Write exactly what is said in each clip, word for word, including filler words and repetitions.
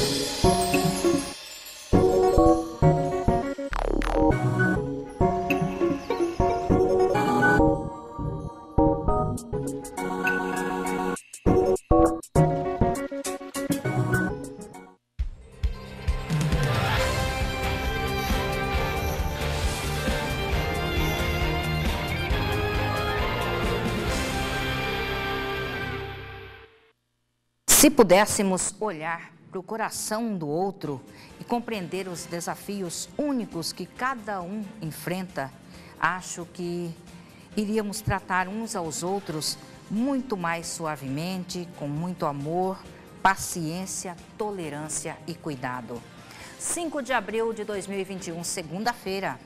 Se pudéssemos olhar para o coração do outro e compreender os desafios únicos que cada um enfrenta, acho que iríamos tratar uns aos outros muito mais suavemente, com muito amor, paciência, tolerância e cuidado. cinco de abril de dois mil e vinte e um, segunda-feira.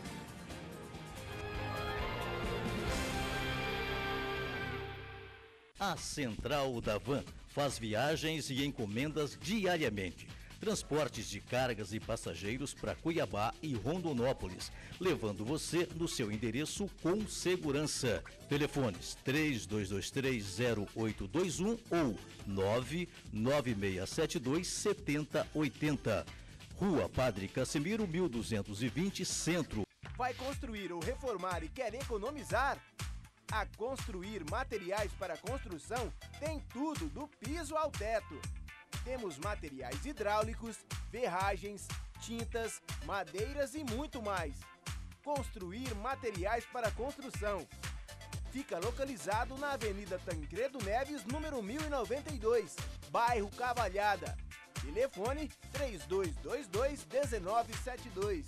A Central da Van faz viagens e encomendas diariamente. Transportes de cargas e passageiros para Cuiabá e Rondonópolis, levando você no seu endereço com segurança. Telefones três dois dois três, zero oito dois um ou nove nove seis sete dois, sete zero oito zero. Rua Padre Cassimiro, mil duzentos e vinte, Centro. Vai construir ou reformar e quer economizar? A Construir Materiais para Construção tem tudo, do piso ao teto. Temos materiais hidráulicos, ferragens, tintas, madeiras e muito mais. Construir Materiais para Construção. Fica localizado na Avenida Tancredo Neves, número mil e noventa e dois, bairro Cavalhada. Telefone três dois dois dois, um nove sete dois.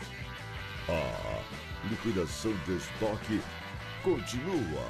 A liquidação de estoque continua.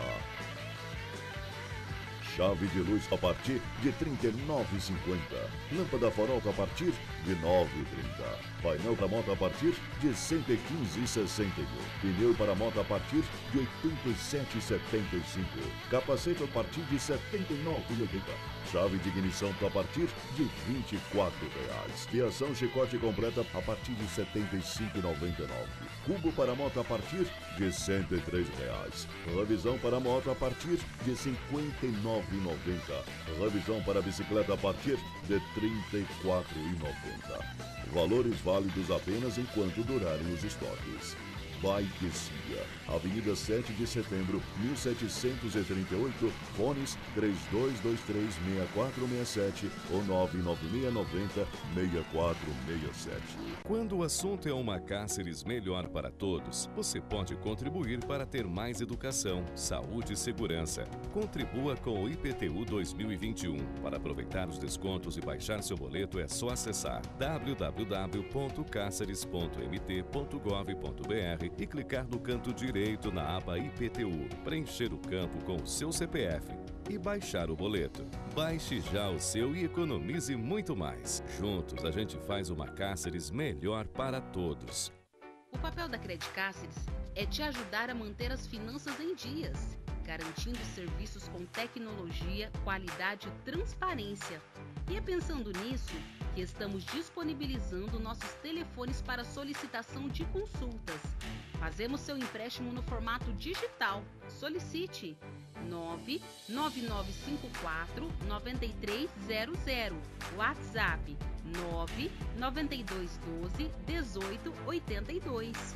Chave de luz a partir de trinta e nove reais e cinquenta centavos. Lâmpada farol a partir de nove reais e trinta centavos. Painel para moto a partir de cento e quinze reais e sessenta e um centavos. Pneu para moto a partir de oitenta e sete reais e setenta e cinco centavos. Capacete a partir de setenta e nove reais e oitenta centavos. Chave de ignição a partir de vinte e quatro reais. Fiação chicote completa a partir de setenta e cinco reais e noventa e nove centavos. Cubo para moto a partir de cento e três reais. Revisão para moto a partir de cinquenta e nove reais e noventa centavos. Revisão para bicicleta a partir de trinta e quatro reais e noventa centavos. Valores válidos apenas enquanto durarem os estoques. Bike Cia, Avenida sete de setembro, mil setecentos e trinta e oito, fones três dois dois três, seis quatro seis sete ou nove nove seis nove zero, seis quatro seis sete. Quando o assunto é uma Cáceres melhor para todos, você pode contribuir para ter mais educação, saúde e segurança. Contribua com o I P T U dois mil e vinte e um. Para aproveitar os descontos e baixar seu boleto é só acessar w w w ponto cáceres ponto m t ponto gov ponto b r e clicar no canto direito na aba I P T U, preencher o campo com o seu C P F e baixar o boleto. Baixe já o seu e economize muito mais. Juntos a gente faz uma Cáceres melhor para todos. O papel da Cred Cáceres é te ajudar a manter as finanças em dias, garantindo serviços com tecnologia, qualidade e transparência. E é pensando nisso que estamos disponibilizando nossos telefones para solicitação de consultas. Fazemos seu empréstimo no formato digital. Solicite nove nove nove cinco quatro, nove três zero zero. WhatsApp nove nove dois um dois, um oito oito dois.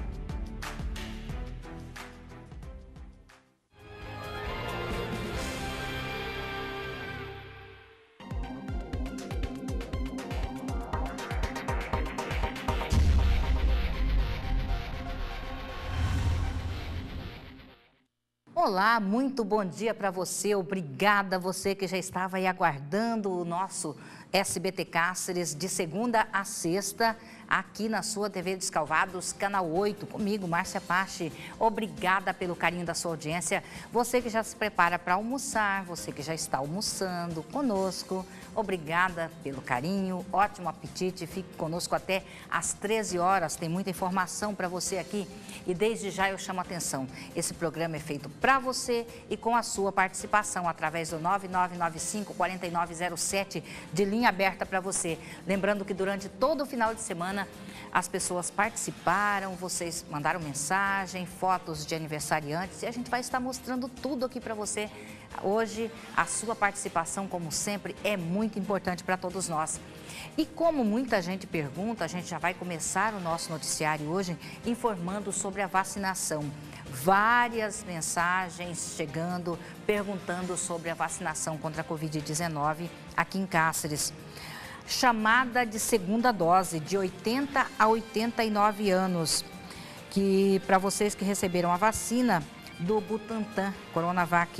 Olá, muito bom dia para você. Obrigada a você que já estava aí aguardando o nosso S B T Cáceres de segunda a sexta, aqui na sua T V Descalvados, canal oito, comigo, Márcia Pache. Obrigada pelo carinho da sua audiência. Você que já se prepara para almoçar, você que já está almoçando conosco, obrigada pelo carinho, ótimo apetite. Fique conosco até às treze horas, tem muita informação para você aqui. E desde já eu chamo a atenção, esse programa é feito para você e com a sua participação através do nove nove nove cinco, quatro nove zero sete, de linha aberta para você. Lembrando que durante todo o final de semana semana as pessoas participaram, vocês mandaram mensagem, fotos de aniversariantes e a gente vai estar mostrando tudo aqui para você. Hoje, a sua participação, como sempre, é muito importante para todos nós. E como muita gente pergunta, a gente já vai começar o nosso noticiário hoje informando sobre a vacinação. Várias mensagens chegando, perguntando sobre a vacinação contra a covid dezenove aqui em Cáceres. Chamada de segunda dose, de oitenta a oitenta e nove anos, que para vocês que receberam a vacina do Butantan, Coronavac,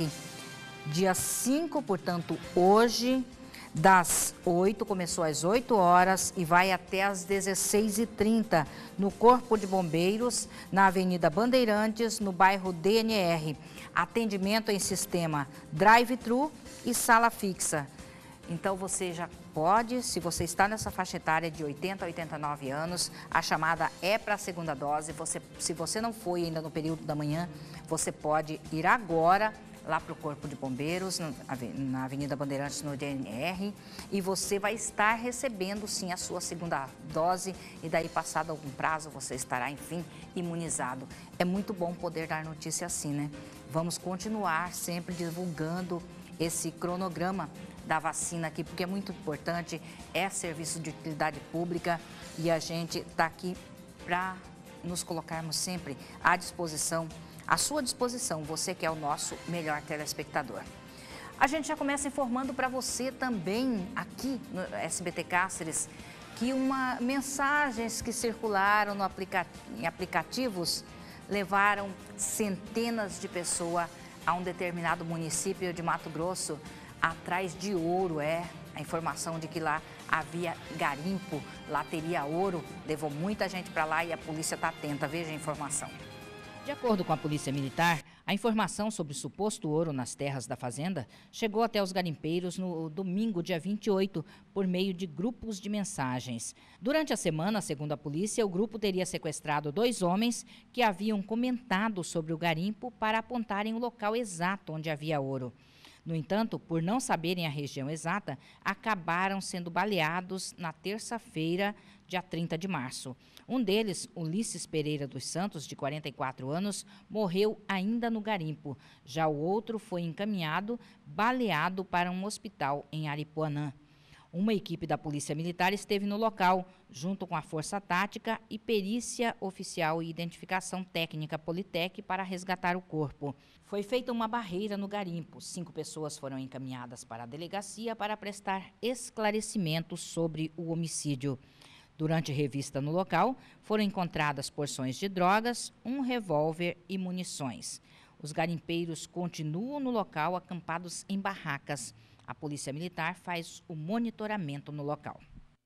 dia cinco, portanto, hoje, das oito, começou às oito horas e vai até às dezesseis e trinta, no Corpo de Bombeiros, na Avenida Bandeirantes, no bairro D N R. Atendimento em sistema drive-thru e sala fixa. Então, você já pode, se você está nessa faixa etária de oitenta a oitenta e nove anos, a chamada é para a segunda dose. Você, se você não foi ainda no período da manhã, você pode ir agora lá para o Corpo de Bombeiros, na Avenida Bandeirantes, no D N R, e você vai estar recebendo, sim, a sua segunda dose, e daí, passado algum prazo, você estará, enfim, imunizado. É muito bom poder dar notícia assim, né? Vamos continuar sempre divulgando esse cronograma da vacina aqui, porque é muito importante, é serviço de utilidade pública e a gente está aqui para nos colocarmos sempre à disposição, à sua disposição, você que é o nosso melhor telespectador. A gente já começa informando para você também, aqui no S B T Cáceres, que uma, mensagens que circularam no aplica, em aplicativos levaram centenas de pessoas a um determinado município de Mato Grosso, atrás de ouro. É a informação de que lá havia garimpo, lá teria ouro, levou muita gente para lá e a polícia está atenta. Veja a informação. De acordo com a Polícia Militar, a informação sobre o suposto ouro nas terras da fazenda chegou até os garimpeiros no domingo, dia vinte e oito, por meio de grupos de mensagens. Durante a semana, segundo a polícia, o grupo teria sequestrado dois homens que haviam comentado sobre o garimpo para apontarem o local exato onde havia ouro. No entanto, por não saberem a região exata, acabaram sendo baleados na terça-feira, dia trinta de março. Um deles, Ulisses Pereira dos Santos, de quarenta e quatro anos, morreu ainda no garimpo. Já o outro foi encaminhado, baleado, para um hospital em Aripuanã. Uma equipe da Polícia Militar esteve no local, junto com a Força Tática e Perícia Oficial e Identificação Técnica Politec, para resgatar o corpo. Foi feita uma barreira no garimpo. Cinco pessoas foram encaminhadas para a delegacia para prestar esclarecimentos sobre o homicídio. Durante revista no local, foram encontradas porções de drogas, um revólver e munições. Os garimpeiros continuam no local, acampados em barracas. A Polícia Militar faz o monitoramento no local.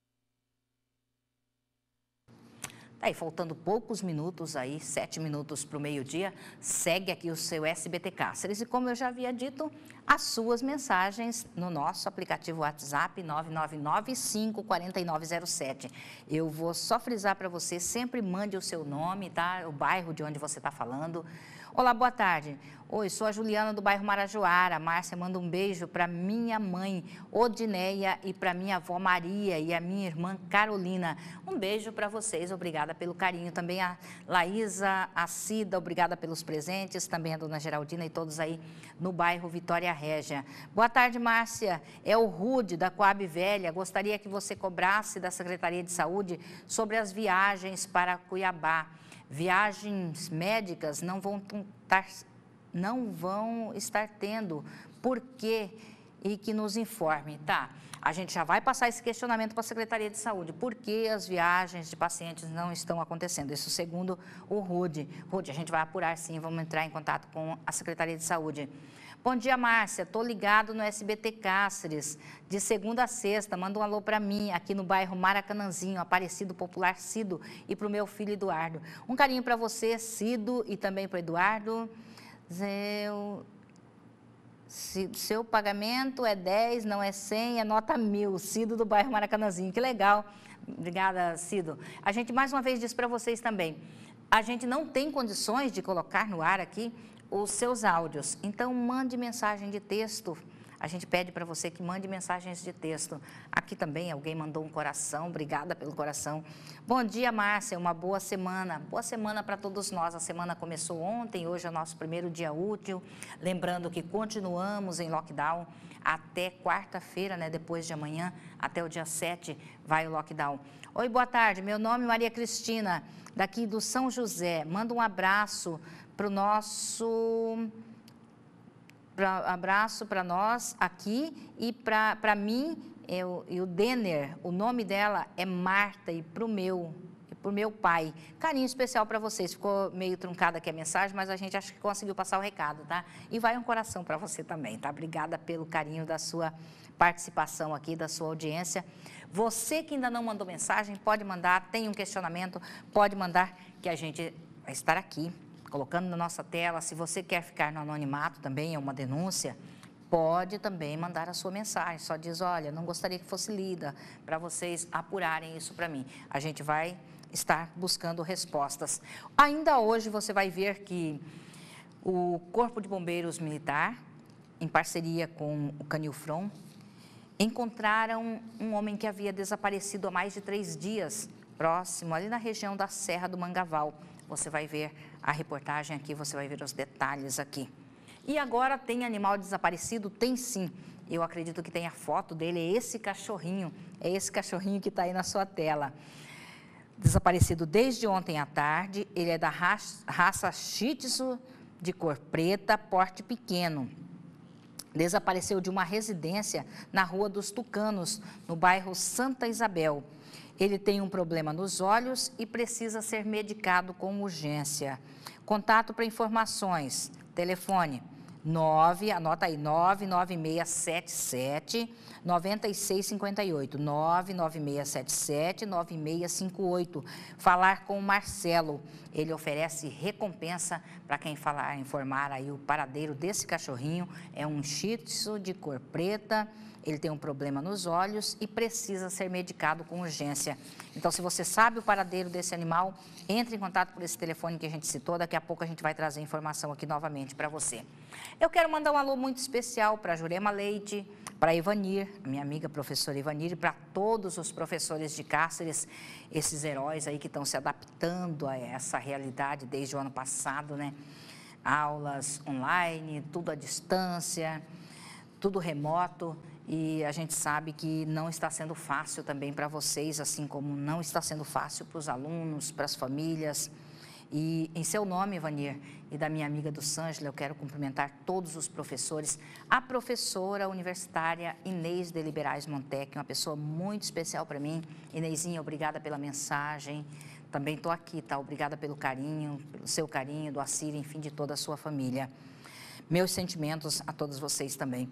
Tá aí, faltando poucos minutos aí, sete minutos para o meio-dia, segue aqui o seu S B T Cáceres. E como eu já havia dito, as suas mensagens no nosso aplicativo WhatsApp nove nove nove, cinco quatro nove zero sete. Eu vou só frisar para você, sempre mande o seu nome, tá? O bairro de onde você está falando. Olá, boa tarde. Oi, sou a Juliana do bairro Marajoara. A Márcia manda um beijo para minha mãe, Odineia, e para minha avó Maria e a minha irmã Carolina. Um beijo para vocês, obrigada pelo carinho. Também a Laísa, a Cida, obrigada pelos presentes. Também a dona Geraldina e todos aí no bairro Vitória Régia. Boa tarde, Márcia. É o Rude, da Coab Velha. Gostaria que você cobrasse da Secretaria de Saúde sobre as viagens para Cuiabá. Viagens médicas não vão estar, não vão estar tendo. Por quê? E que nos informe, tá? A gente já vai passar esse questionamento para a Secretaria de Saúde. Por que as viagens de pacientes não estão acontecendo? Isso segundo o Rude. Rude, a gente vai apurar sim, vamos entrar em contato com a Secretaria de Saúde. Bom dia, Márcia. Estou ligado no S B T Cáceres, de segunda a sexta. Manda um alô para mim, aqui no bairro Maracanãzinho, Aparecido Popular Cido, e para o meu filho Eduardo. Um carinho para você, Cido, e também para o Eduardo. Seu, seu pagamento é dez, não é cem, é nota mil. Cido do bairro Maracanãzinho. Que legal. Obrigada, Cido. A gente mais uma vez diz para vocês também, a gente não tem condições de colocar no ar aqui os seus áudios. Então, mande mensagem de texto. a gente pede para você que mande mensagens de texto. Aqui também alguém mandou um coração, obrigada pelo coração. Bom dia, Márcia, uma boa semana. Boa semana para todos nós. A semana começou ontem, hoje é o nosso primeiro dia útil. Lembrando que continuamos em lockdown até quarta-feira, né? Depois de amanhã, até o dia sete, vai o lockdown. Oi, boa tarde, meu nome é Maria Cristina, daqui do São José. Manda um abraço para o nosso... Pra, abraço para nós aqui e para mim eu, e o Denner, o nome dela é Marta e para o meu, para o meu pai. Carinho especial para vocês. Ficou meio truncada aqui a mensagem, mas a gente acho que conseguiu passar o recado, tá? E vai um coração para você também, tá? Obrigada pelo carinho da sua participação aqui, da sua audiência. Você que ainda não mandou mensagem, pode mandar, tem um questionamento, pode mandar que a gente vai estar aqui colocando na nossa tela. Se você quer ficar no anonimato também, é uma denúncia, pode também mandar a sua mensagem. Só diz, olha, não gostaria que fosse lida, para vocês apurarem isso para mim. A gente vai estar buscando respostas. Ainda hoje você vai ver que o Corpo de Bombeiros Militar, em parceria com o Canilfron, encontraram um homem que havia desaparecido há mais de três dias, próximo, ali na região da Serra do Mangaval. Você vai ver a reportagem aqui, você vai ver os detalhes aqui. E agora tem animal desaparecido? Tem sim. Eu acredito que tem a foto dele, é esse cachorrinho, é esse cachorrinho que está aí na sua tela. Desaparecido desde ontem à tarde, ele é da raça, raça Shih Tzu, de cor preta, porte pequeno. Desapareceu de uma residência na Rua dos Tucanos, no bairro Santa Isabel. Ele tem um problema nos olhos e precisa ser medicado com urgência. Contato para informações, telefone nove, anota aí, nove nove seis sete sete, nove seis cinco oito, nove nove seis sete sete, nove seis cinco oito. Falar com o Marcelo, ele oferece recompensa para quem falar, informar aí o paradeiro desse cachorrinho. É um Shih Tzu de cor preta, ele tem um problema nos olhos e precisa ser medicado com urgência. Então, se você sabe o paradeiro desse animal, entre em contato por esse telefone que a gente citou. Daqui a pouco a gente vai trazer informação aqui novamente para você. Eu quero mandar um alô muito especial para a Jurema Leite, para a Ivanir, minha amiga professora Ivanir, e para todos os professores de Cáceres, esses heróis aí que estão se adaptando a essa realidade desde o ano passado, né? Aulas online, tudo à distância, tudo remoto. E a gente sabe que não está sendo fácil também para vocês, assim como não está sendo fácil para os alunos, para as famílias. E em seu nome, Ivanir, e da minha amiga do Sângela, eu quero cumprimentar todos os professores, a professora universitária Inês de Liberais Montec, uma pessoa muito especial para mim. Inezinha, obrigada pela mensagem. Também estou aqui, tá? Obrigada pelo carinho, pelo seu carinho, do Assir, enfim, de toda a sua família. Meus sentimentos a todos vocês também.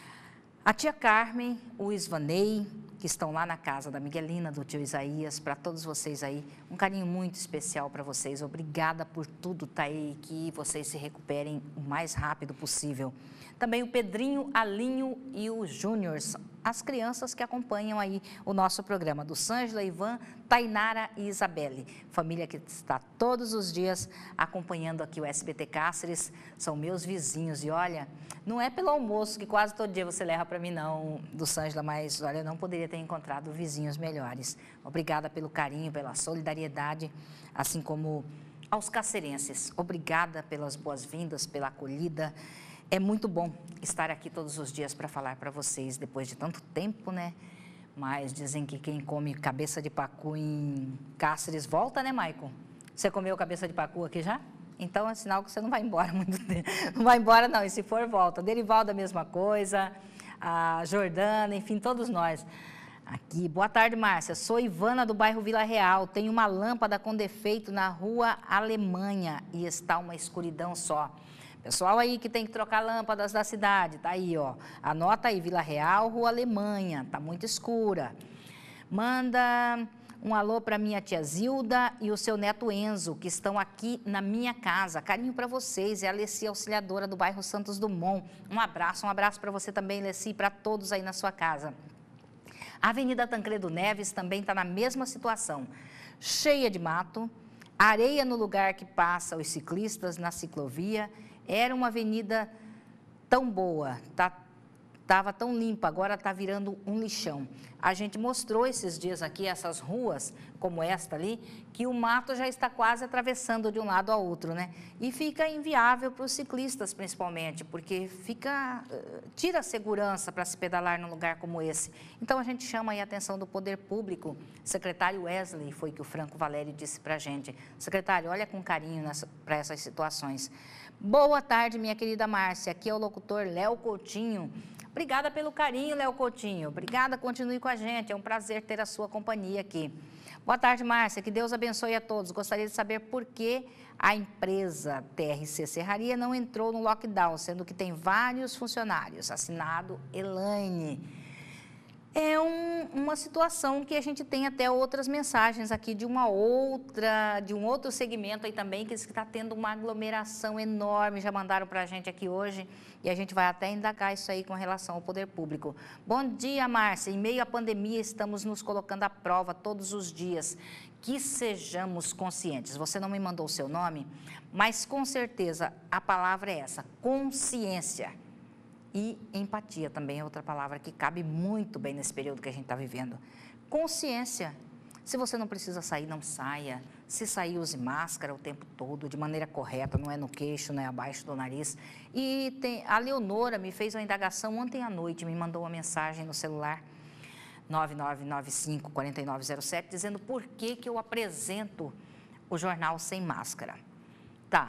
A tia Carmen, o Isvanei, que estão lá na casa da Miguelina, do tio Isaías, para todos vocês aí, um carinho muito especial para vocês. Obrigada por tudo, tá aí, que vocês se recuperem o mais rápido possível. Também o Pedrinho, Alinho e o Júnior, as crianças que acompanham aí o nosso programa, do Sângela, Ivan, Tainara e Isabelle. Família que está todos os dias acompanhando aqui o S B T Cáceres, são meus vizinhos. E olha, não é pelo almoço que quase todo dia você leva para mim não, do Sângela, mas olha, eu não poderia ter encontrado vizinhos melhores. Obrigada pelo carinho, pela solidariedade, assim como aos cacerenses. Obrigada pelas boas-vindas, pela acolhida. É muito bom estar aqui todos os dias para falar para vocês, depois de tanto tempo, né? Mas dizem que quem come cabeça de pacu em Cáceres volta, né, Maicon? Você comeu cabeça de pacu aqui já? Então é sinal que você não vai embora muito tempo. Não vai embora não, e se for, volta. Derivaldo a mesma coisa, a Jordana, enfim, todos nós. Aqui, boa tarde, Márcia. Sou Ivana do bairro Vila Real. Tenho uma lâmpada com defeito na rua Alemanha e está uma escuridão só. Pessoal aí que tem que trocar lâmpadas da cidade, tá aí, ó. Anota aí, Vila Real, Rua Alemanha, tá muito escura. Manda um alô para minha tia Zilda e o seu neto Enzo, que estão aqui na minha casa. Carinho para vocês, é a Leci, auxiliadora do bairro Santos Dumont. Um abraço, um abraço para você também, Leci, e para todos aí na sua casa. A Avenida Tancredo Neves também está na mesma situação, cheia de mato, areia no lugar que passa os ciclistas na ciclovia. Era uma avenida tão boa, tá estava tão limpa, agora está virando um lixão. A gente mostrou esses dias aqui, essas ruas, como esta ali, que o mato já está quase atravessando de um lado ao outro, né? E fica inviável para os ciclistas, principalmente, porque fica, tira a segurança para se pedalar num lugar como esse. Então, a gente chama aí a atenção do poder público. Secretário Wesley, foi que o Franco Valério disse para a gente. Secretário, olha com carinho para essas situações. Boa tarde, minha querida Márcia. Aqui é o locutor Léo Coutinho. Obrigada pelo carinho, Léo Coutinho. Obrigada, continue com a gente. É um prazer ter a sua companhia aqui. Boa tarde, Márcia. Que Deus abençoe a todos. Gostaria de saber por que a empresa T R C Serraria não entrou no lockdown, sendo que tem vários funcionários. Assinado Elaine. É um, uma situação que a gente tem até outras mensagens aqui de uma outra, de um outro segmento aí também, que está tendo uma aglomeração enorme, já mandaram para a gente aqui hoje, e a gente vai até indagar isso aí com relação ao poder público. Bom dia, Márcia. Em meio à pandemia, estamos nos colocando à prova todos os dias. Que sejamos conscientes. Você não me mandou o seu nome, mas com certeza a palavra é essa, consciência. E empatia também é outra palavra que cabe muito bem nesse período que a gente está vivendo. Consciência. Se você não precisa sair, não saia. Se sair, use máscara o tempo todo, de maneira correta, não é no queixo, não é abaixo do nariz. E tem, a Leonora me fez uma indagação ontem à noite, me mandou uma mensagem no celular, nove nove nove cinco, quatro nove zero sete, dizendo por que que eu apresento o jornal sem máscara. Tá.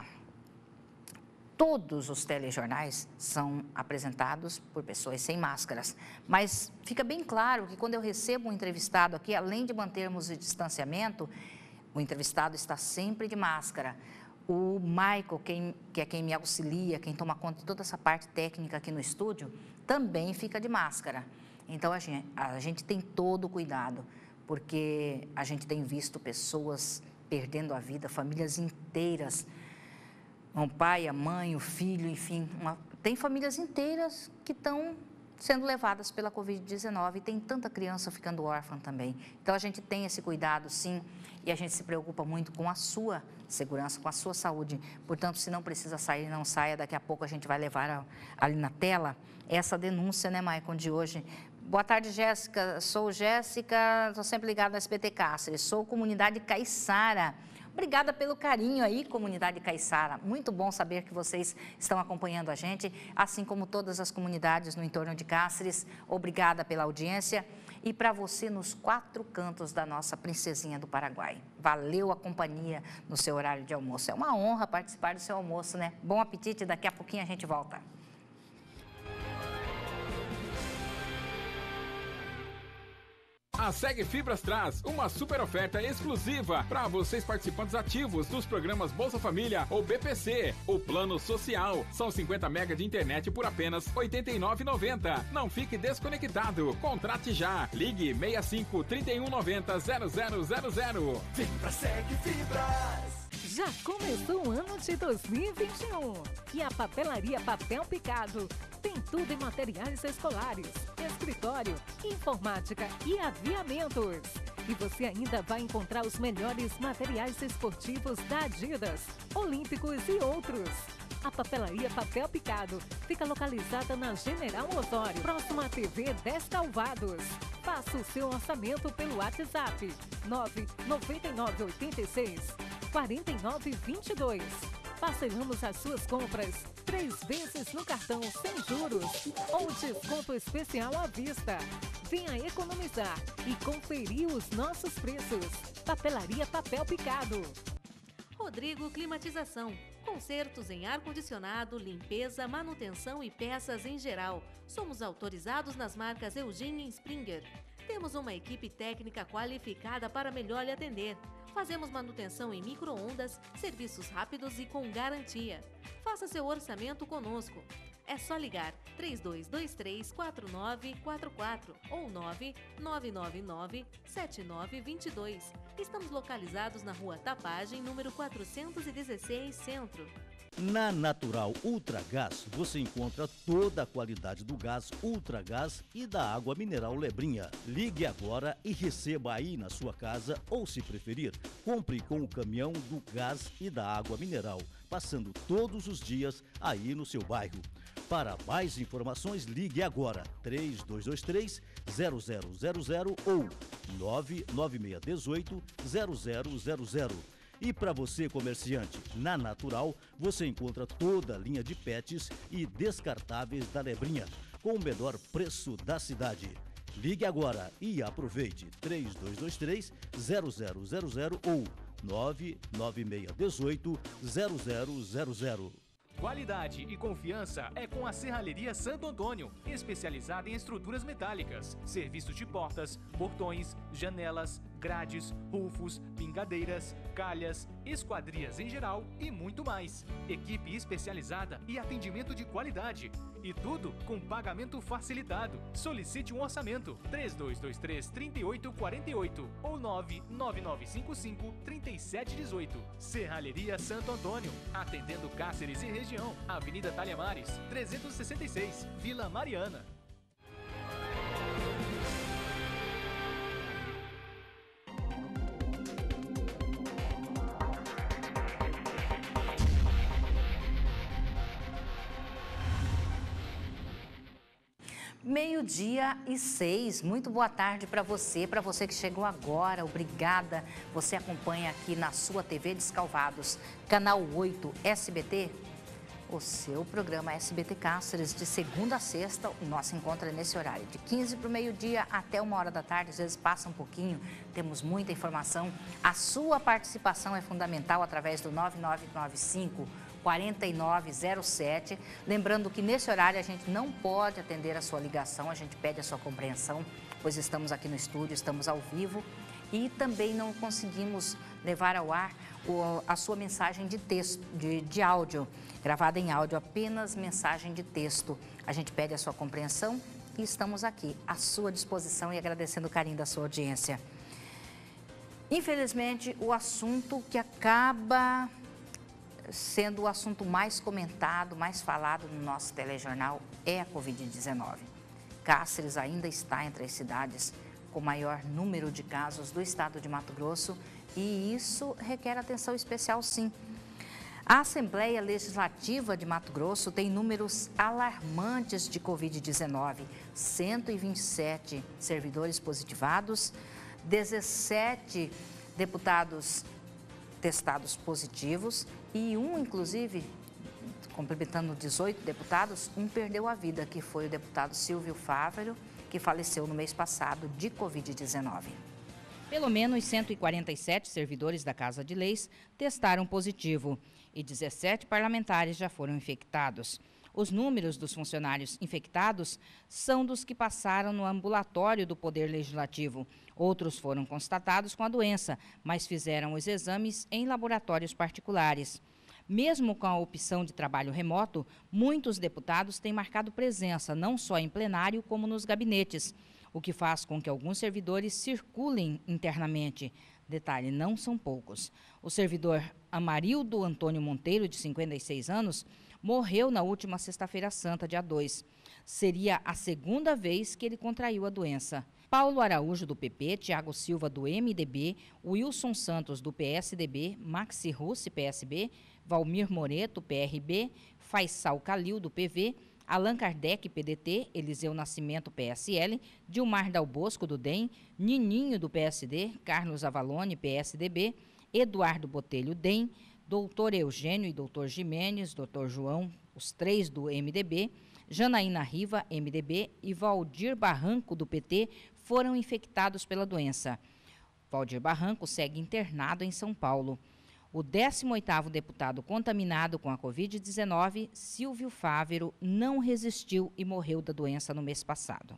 Todos os telejornais são apresentados por pessoas sem máscaras, mas fica bem claro que quando eu recebo um entrevistado aqui, além de mantermos o distanciamento, o entrevistado está sempre de máscara. O Michael, quem, que é quem me auxilia, quem toma conta de toda essa parte técnica aqui no estúdio, também fica de máscara. Então, a gente, a gente tem todo o cuidado, porque a gente tem visto pessoas perdendo a vida, famílias inteiras, o pai, a mãe, o filho, enfim, uma, tem famílias inteiras que estão sendo levadas pela covid dezenove e tem tanta criança ficando órfã também. Então, a gente tem esse cuidado, sim, e a gente se preocupa muito com a sua segurança, com a sua saúde. Portanto, se não precisa sair, não saia. Daqui a pouco a gente vai levar a, ali na tela essa denúncia, né, Maicon, de hoje. Boa tarde, Jéssica. Sou Jéssica, estou sempre ligada ao S B T Cáceres. Sou comunidade Caiçara. Obrigada pelo carinho aí, comunidade Caiçara. Muito bom saber que vocês estão acompanhando a gente, assim como todas as comunidades no entorno de Cáceres. Obrigada pela audiência. E para você nos quatro cantos da nossa princesinha do Paraguai. Valeu a companhia no seu horário de almoço. É uma honra participar do seu almoço, né? Bom apetite, daqui a pouquinho a gente volta. A Seg Fibras traz uma super oferta exclusiva para vocês participantes ativos dos programas Bolsa Família ou B P C. O plano social são cinquenta mega de internet por apenas oitenta e nove reais e noventa centavos. Não fique desconectado. Contrate já. Ligue seis cinco, três um nove zero, zero zero zero zero. Vem pra Seg Fibras. Já começou o ano de dois mil e vinte e um e a Papelaria Papel Picado tem tudo em materiais escolares, escritório, informática e aviamentos. E você ainda vai encontrar os melhores materiais esportivos da Adidas, Olímpicos e outros. A Papelaria Papel Picado fica localizada na General Osório, próxima à T V dez Calvados. Faça o seu orçamento pelo WhatsApp nove nove nove oito seis, quatro nove dois dois. Parcelamos as suas compras três vezes no cartão sem juros ou desconto especial à vista. Venha economizar e conferir os nossos preços. Papelaria Papel Picado. Rodrigo Climatização. Consertos em ar-condicionado, limpeza, manutenção e peças em geral. Somos autorizados nas marcas Eugênia e Springer. Temos uma equipe técnica qualificada para melhor lhe atender. Fazemos manutenção em micro-ondas, serviços rápidos e com garantia. Faça seu orçamento conosco. É só ligar três dois dois três, quatro nove quatro quatro ou nove nove nove nove, sete nove dois dois. Estamos localizados na Rua Tapagem, número quatrocentos e dezesseis, Centro. Na Natural Ultragás, você encontra toda a qualidade do gás Ultragás e da água mineral Lebrinha. Ligue agora e receba aí na sua casa ou, se preferir, compre com o caminhão do gás e da água mineral. passando todos os dias aí no seu bairro. Para mais informações, ligue agora três dois dois três, zero zero zero zero ou nove nove seis um oito, zero zero zero zero. E para você, comerciante, na Natural, você encontra toda a linha de pets e descartáveis da Lebrinha, com o menor preço da cidade. Ligue agora e aproveite três dois dois três, zero zero zero zero ou nove nove seis um oito, zero zero zero zero. Qualidade e confiança é com a Serralheria Santo Antônio, especializada em estruturas metálicas, serviços de portas, portões, janelas, grades, rufos, pingadeiras, calhas, esquadrias em geral e muito mais. Equipe especializada e atendimento de qualidade. E tudo com pagamento facilitado. Solicite um orçamento três dois dois três, três oito quatro oito ou nove nove nove cinco cinco, três sete um oito. Serralheria Santo Antônio, atendendo Cáceres e região. Avenida Talhamares, trezentos e sessenta e seis, Vila Mariana. Meio-dia e seis, muito boa tarde para você, para você que chegou agora, obrigada. Você acompanha aqui na sua T V Descalvados, canal oito S B T, o seu programa S B T Cáceres, de segunda a sexta. O nosso encontro é nesse horário, de quinze para o meio-dia até uma hora da tarde, às vezes passa um pouquinho, temos muita informação. A sua participação é fundamental através do nove nove nove cinco, quatro nove zero sete. Lembrando que nesse horário a gente não pode atender a sua ligação, a gente pede a sua compreensão, pois estamos aqui no estúdio, estamos ao vivo e também não conseguimos levar ao ar o, a sua mensagem de texto, de, de áudio, gravada em áudio, apenas mensagem de texto. A gente pede a sua compreensão e estamos aqui à sua disposição e agradecendo o carinho da sua audiência. Infelizmente, o assunto que acaba sendo o assunto mais comentado, mais falado no nosso telejornal é a covid dezenove. Cáceres ainda está entre as cidades com maior número de casos do estado de Mato Grosso e isso requer atenção especial, sim. A Assembleia Legislativa de Mato Grosso tem números alarmantes de covid dezenove. cento e vinte e sete servidores positivados, dezessete deputados testados positivos e um, inclusive, complementando dezoito deputados, um perdeu a vida, que foi o deputado Silvio Fávero, que faleceu no mês passado de covid dezenove. Pelo menos cento e quarenta e sete servidores da Casa de Leis testaram positivo e dezessete parlamentares já foram infectados. Os números dos funcionários infectados são dos que passaram no ambulatório do Poder Legislativo. Outros foram constatados com a doença, mas fizeram os exames em laboratórios particulares. Mesmo com a opção de trabalho remoto, muitos deputados têm marcado presença, não só em plenário, como nos gabinetes, o que faz com que alguns servidores circulem internamente. Detalhe, não são poucos. O servidor Amarildo Antônio Monteiro, de cinquenta e seis anos, morreu na última sexta-feira santa, dia dois. Seria a segunda vez que ele contraiu a doença. Paulo Araújo, do P P, Tiago Silva, do M D B, Wilson Santos, do P S D B, Maxi Russi, P S B, Valmir Moreto, P R B, Faisal Calil, do P V, Allan Kardec, P D T, Eliseu Nascimento, P S L, Dilmar Dal Bosco, do D E M, Nininho, do P S D, Carlos Avalone, P S D B, Eduardo Botelho, D E M, doutor Eugênio e doutor Jimenez, doutor João, os três do M D B, Janaína Riva, M D B, e Valdir Barranco, do P T, foram infectados pela doença. Valdir Barranco segue internado em São Paulo. O décimo oitavo deputado contaminado com a covid dezenove, Silvio Fávero, não resistiu e morreu da doença no mês passado.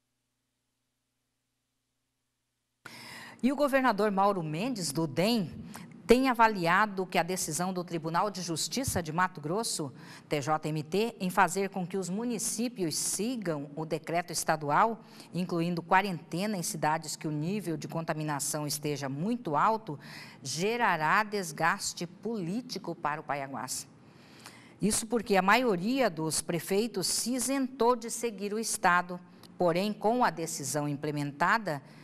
E o governador Mauro Mendes, do D E M, tem avaliado que a decisão do Tribunal de Justiça de Mato Grosso, T J M T, em fazer com que os municípios sigam o decreto estadual, incluindo quarentena em cidades que o nível de contaminação esteja muito alto, gerará desgaste político para o Paiaguás. Isso porque a maioria dos prefeitos se isentou de seguir o Estado, porém, com a decisão implementada,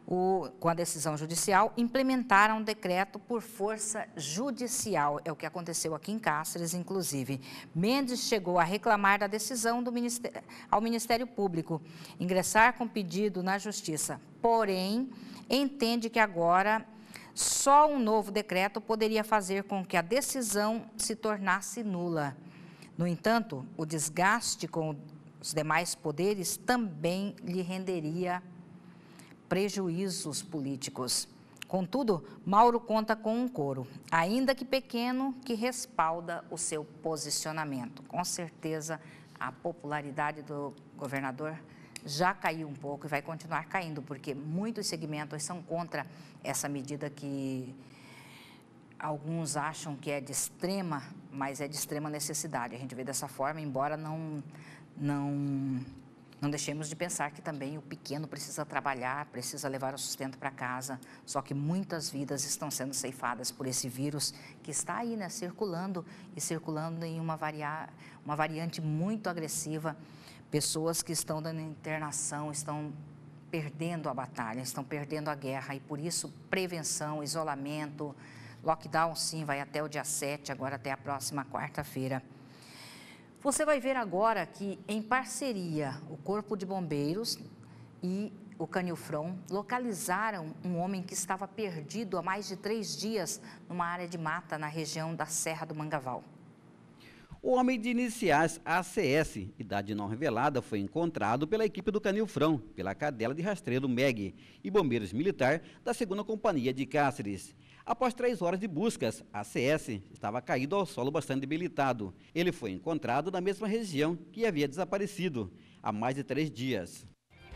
O, com a decisão judicial, implementaram um decreto por força judicial. É o que aconteceu aqui em Cáceres, inclusive. Mendes chegou a reclamar da decisão do Ministério, ao Ministério Público, ingressar com pedido na Justiça. Porém, entende que agora só um novo decreto poderia fazer com que a decisão se tornasse nula. No entanto, o desgaste com os demais poderes também lhe renderia prejuízos políticos. Contudo, Mauro conta com um coro, ainda que pequeno, que respalda o seu posicionamento. Com certeza, a popularidade do governador já caiu um pouco e vai continuar caindo, porque muitos segmentos são contra essa medida que alguns acham que é de extrema, mas é de extrema necessidade. A gente vê dessa forma, embora não... não Não deixemos de pensar que também o pequeno precisa trabalhar, precisa levar o sustento para casa, só que muitas vidas estão sendo ceifadas por esse vírus que está aí, né, circulando e circulando em uma, varia, uma variante muito agressiva. Pessoas que estão dando internação, estão perdendo a batalha, estão perdendo a guerra e por isso prevenção, isolamento, lockdown sim, vai até o dia sete, agora até a próxima quarta-feira. Você vai ver agora que, em parceria, o Corpo de Bombeiros e o Canilfron localizaram um homem que estava perdido há mais de três dias numa área de mata na região da Serra do Mangaval. O homem de iniciais A C S, idade não revelada, foi encontrado pela equipe do Canilfron, pela cadela de rastreio do M E G e bombeiros militar da segunda Companhia de Cáceres. Após três horas de buscas, A C S estava caído ao solo bastante debilitado. Ele foi encontrado na mesma região que havia desaparecido há mais de três dias.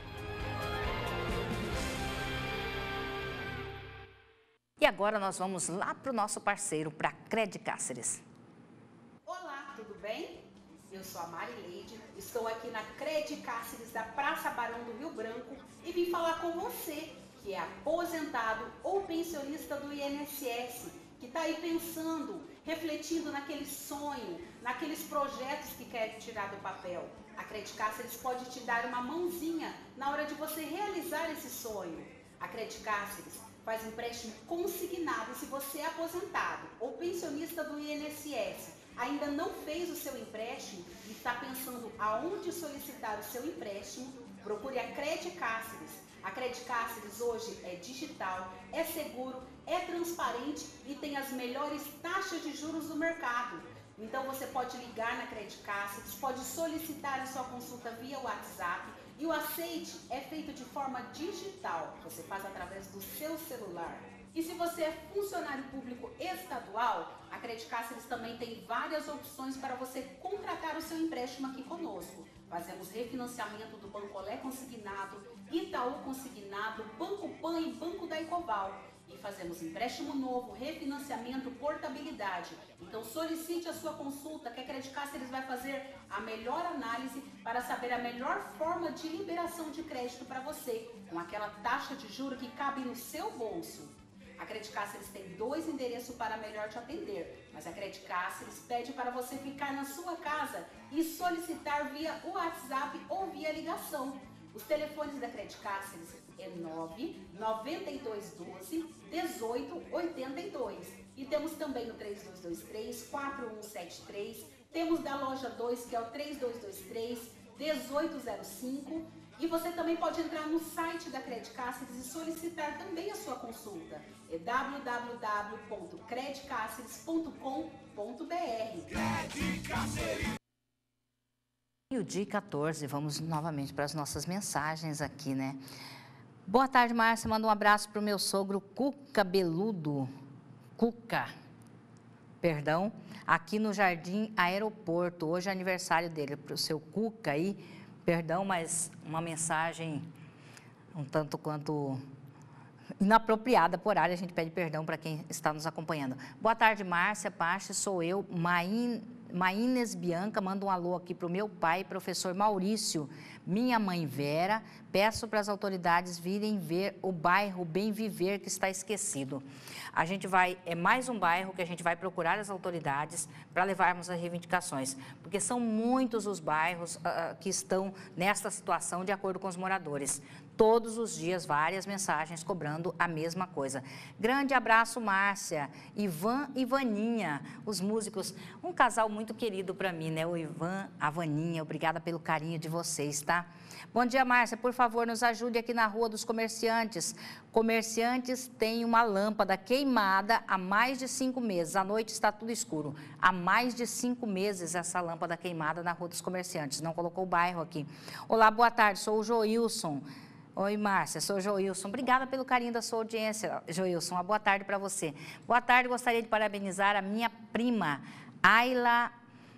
E agora nós vamos lá para o nosso parceiro, para a Cred Cáceres. Olá, tudo bem? Eu sou a Marileide, estou aqui na Cred Cáceres da Praça Barão do Rio Branco e vim falar com você, que é aposentado ou pensionista do I N S S, que está aí pensando, refletindo naquele sonho, naqueles projetos que quer tirar do papel. A Cred Cáceres pode te dar uma mãozinha na hora de você realizar esse sonho. A Cred Cáceres faz empréstimo consignado se você é aposentado ou pensionista do I N S S, ainda não fez o seu empréstimo e está pensando aonde solicitar o seu empréstimo, procure a Cred Cáceres. A Cred Cáceres hoje é digital, é seguro, é transparente e tem as melhores taxas de juros do mercado. Então você pode ligar na Cred Cáceres, pode solicitar a sua consulta via WhatsApp e o aceite é feito de forma digital, você faz através do seu celular. E se você é funcionário público estadual, a Cred Cáceres também tem várias opções para você contratar o seu empréstimo aqui conosco. Fazemos refinanciamento do Bancolé Consignado, Itaú Consignado, Banco Pan e Banco da Ecoval. E fazemos empréstimo novo, refinanciamento, portabilidade. Então solicite a sua consulta que a Cred Cáceres vai fazer a melhor análise para saber a melhor forma de liberação de crédito para você, com aquela taxa de juros que cabe no seu bolso. A Cred Cáceres tem dois endereços para melhor te atender, mas a Cred Cáceres pede para você ficar na sua casa e solicitar via WhatsApp ou via ligação. Os telefones da Cred Cáceres é nove nove dois um dois, um oito oito dois. E temos também o três dois dois três, quatro um sete três, temos da loja dois que é o três dois dois três, um oito zero cinco. E você também pode entrar no site da Cred Cáceres e solicitar também a sua consulta. É w w w ponto cred cáceres ponto com ponto b r. E o dia quatorze, vamos novamente para as nossas mensagens aqui, né? Boa tarde, Márcia. Manda um abraço para o meu sogro Cuca Beludo. Cuca, perdão, aqui no Jardim Aeroporto. Hoje é aniversário dele, para o seu Cuca aí. Perdão, mas uma mensagem um tanto quanto inapropriada por área, a gente pede perdão para quem está nos acompanhando. Boa tarde, Márcia, Pache, sou eu, Maín, Maínes Bianca, manda um alô aqui para o meu pai, professor Maurício, minha mãe Vera, peço para as autoridades virem ver o bairro Bem Viver que está esquecido. A gente vai, é mais um bairro que a gente vai procurar as autoridades para levarmos as reivindicações, porque são muitos os bairros uh, que estão nesta situação de acordo com os moradores. todos os dias, várias mensagens cobrando a mesma coisa. Grande abraço, Márcia, Ivan e Vaninha, os músicos, um casal muito querido para mim, né? O Ivan, a Vaninha, obrigada pelo carinho de vocês, tá? Bom dia, Márcia, por favor, nos ajude aqui na Rua dos Comerciantes. Comerciantes têm uma lâmpada queimada há mais de cinco meses, à noite está tudo escuro. Há mais de cinco meses essa lâmpada queimada na Rua dos Comerciantes, não colocou o bairro aqui. Olá, boa tarde, sou o Joilson. Oi, Márcia, sou o Joilson. Obrigada pelo carinho da sua audiência, Joilson. Uma boa tarde para você. Boa tarde, gostaria de parabenizar a minha prima, Ayla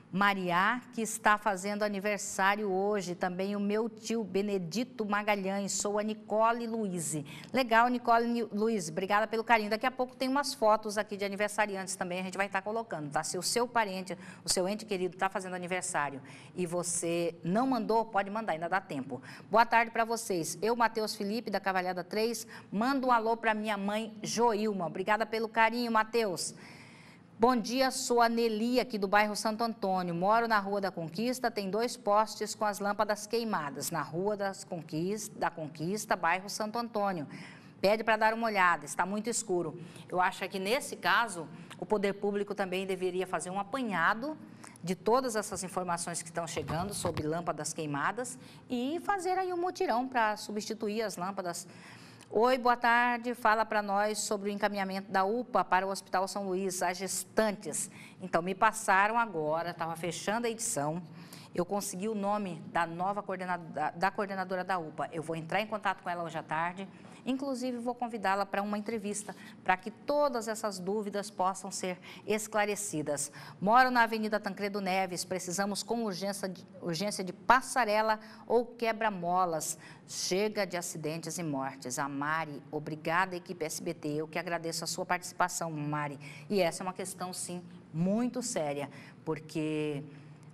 Maria, que está fazendo aniversário hoje. Também o meu tio, Benedito Magalhães. Sou a Nicole Luiz. Legal, Nicole Luiz, obrigada pelo carinho. Daqui a pouco tem umas fotos aqui de aniversariantes também, a gente vai estar colocando, tá? Se o seu parente, o seu ente querido está fazendo aniversário e você não mandou, pode mandar, ainda dá tempo. Boa tarde para vocês. Eu, Matheus Felipe, da Cavalhada três, mando um alô para minha mãe, Joilma. Obrigada pelo carinho, Matheus. Bom dia, sou a Nelly, aqui do bairro Santo Antônio. Moro na Rua da Conquista, tem dois postes com as lâmpadas queimadas, na Rua das Conquista, da Conquista, bairro Santo Antônio. Pede para dar uma olhada, está muito escuro. Eu acho que nesse caso, o poder público também deveria fazer um apanhado de todas essas informações que estão chegando sobre lâmpadas queimadas e fazer aí um mutirão para substituir as lâmpadas. Oi, boa tarde. Fala para nós sobre o encaminhamento da U P A para o Hospital São Luís, as gestantes. Então, me passaram agora, estava fechando a edição, eu consegui o nome da nova coordenadora, da coordenadora da U P A. Eu vou entrar em contato com ela hoje à tarde, inclusive vou convidá-la para uma entrevista, para que todas essas dúvidas possam ser esclarecidas. Moro na Avenida Tancredo Neves, precisamos com urgência de, urgência de passarela ou quebra-molas. Chega de acidentes e mortes. A Mari, obrigada, equipe S B T. Eu que agradeço a sua participação, Mari. E essa é uma questão, sim, muito séria, porque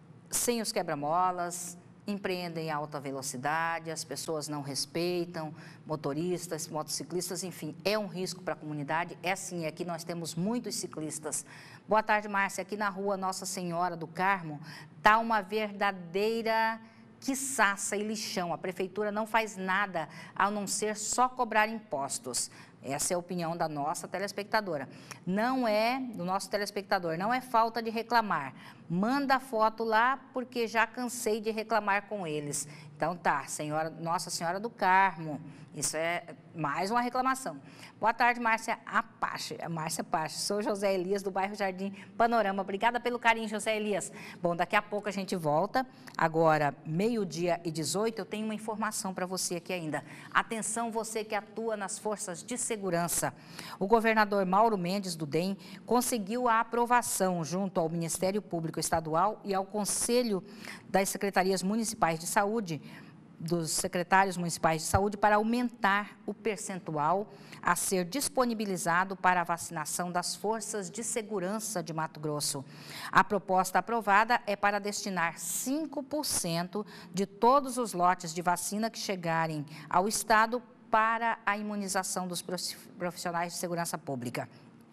sem os quebra-molas, empreendem em alta velocidade, as pessoas não respeitam, motoristas, motociclistas, enfim, é um risco para a comunidade. É sim, aqui nós temos muitos ciclistas. Boa tarde, Márcia. Aqui na rua Nossa Senhora do Carmo está uma verdadeira quiçaça e lixão. A prefeitura não faz nada a não ser só cobrar impostos. Essa é a opinião da nossa telespectadora. Não é, do nosso telespectador, não é falta de reclamar. Manda a foto lá, porque já cansei de reclamar com eles. Então tá, senhora, Nossa Senhora do Carmo, isso é mais uma reclamação. Boa tarde, Márcia Apache, Márcia Apache, sou José Elias, do bairro Jardim Panorama. Obrigada pelo carinho, José Elias. Bom, daqui a pouco a gente volta. Agora, meio-dia e dezoito, eu tenho uma informação para você aqui ainda. Atenção, você que atua nas forças de segurança. O governador Mauro Mendes, do D E M, conseguiu a aprovação junto ao Ministério Público Estadual e ao Conselho das Secretarias Municipais de Saúde, dos secretários municipais de saúde, para aumentar o percentual a ser disponibilizado para a vacinação das forças de segurança de Mato Grosso. A proposta aprovada é para destinar cinco por cento de todos os lotes de vacina que chegarem ao Estado para a imunização dos profissionais de segurança pública.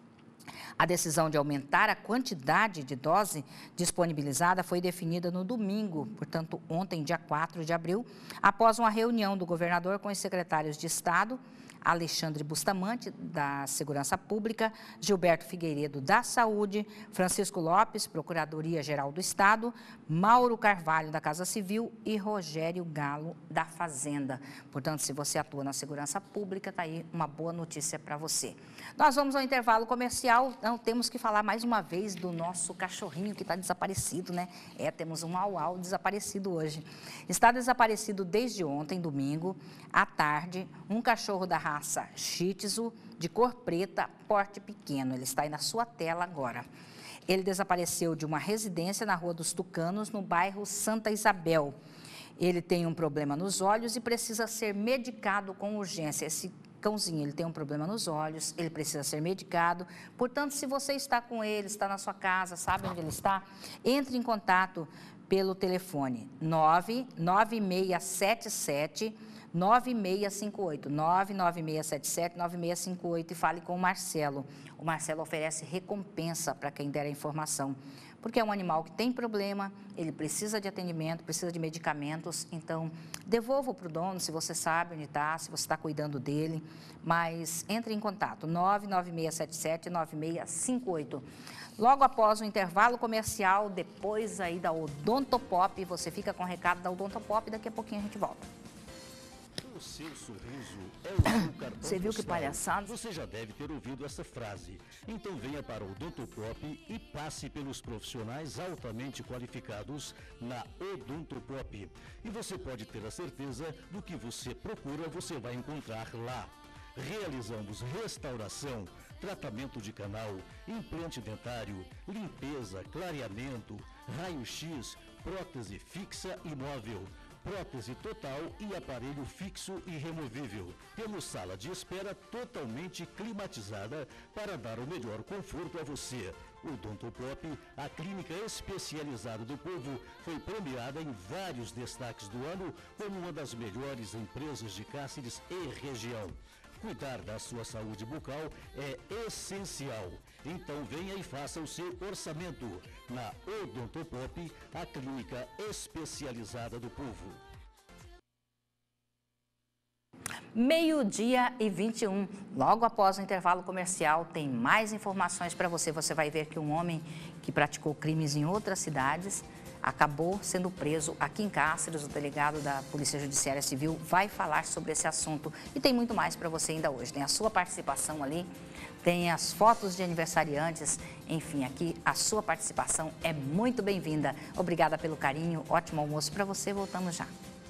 A decisão de aumentar a quantidade de dose disponibilizada foi definida no domingo, portanto, ontem, dia quatro de abril, após uma reunião do governador com os secretários de Estado, Alexandre Bustamante, da Segurança Pública, Gilberto Figueiredo, da Saúde, Francisco Lopes, Procuradoria-Geral do Estado, Mauro Carvalho, da Casa Civil e Rogério Galo, da Fazenda. Portanto, se você atua na segurança pública, está aí uma boa notícia para você. Nós vamos ao intervalo comercial. Não, temos que falar mais uma vez do nosso cachorrinho que está desaparecido, né? É, temos um au-au desaparecido hoje. Está desaparecido desde ontem, domingo, à tarde, um cachorro da raça Shih Tzu, de cor preta, porte pequeno. Ele está aí na sua tela agora. Ele desapareceu de uma residência na Rua dos Tucanos, no bairro Santa Isabel. Ele tem um problema nos olhos e precisa ser medicado com urgência. Esse cãozinho, ele tem um problema nos olhos, ele precisa ser medicado. Portanto, se você está com ele, está na sua casa, sabe onde ele está, entre em contato pelo telefone nove nove seis sete sete nove seis cinco oito, nove nove seis sete sete nove seis cinco oito, e fale com o Marcelo. O Marcelo oferece recompensa para quem der a informação. porque é um animal que tem problema, ele precisa de atendimento, precisa de medicamentos, então devolva para o dono se você sabe onde está, se você está cuidando dele, mas entre em contato, nove nove seis sete sete nove seis cinco oito. Logo após o intervalo comercial, depois aí da Odontopop, você fica com o recado da Odontopop e daqui a pouquinho a gente volta. O seu sorriso é o seu cartão Você viu que postal. palhaçada? Você já deve ter ouvido essa frase. Então venha para o Odontopop e passe pelos profissionais altamente qualificados na Odontopop. E você pode ter a certeza do que você procura, você vai encontrar lá. Realizamos restauração, tratamento de canal, implante dentário, limpeza, clareamento, raio-x, prótese fixa e móvel, prótese total e aparelho fixo e removível. Temos sala de espera totalmente climatizada para dar o melhor conforto a você. O Odontopop, a clínica especializada do povo, foi premiada em vários destaques do ano como uma das melhores empresas de Cáceres e região. Cuidar da sua saúde bucal é essencial. Então venha e faça o seu orçamento na Odontopop, a clínica especializada do povo. Meio-dia e vinte e um. Logo após o intervalo comercial, tem mais informações para você. Você vai ver que um homem que praticou crimes em outras cidades acabou sendo preso aqui em Cáceres. O delegado da Polícia Judiciária Civil vai falar sobre esse assunto e tem muito mais para você ainda hoje. Tem a sua participação ali, tem as fotos de aniversariantes, enfim, aqui a sua participação é muito bem-vinda. Obrigada pelo carinho, ótimo almoço para você, voltamos já.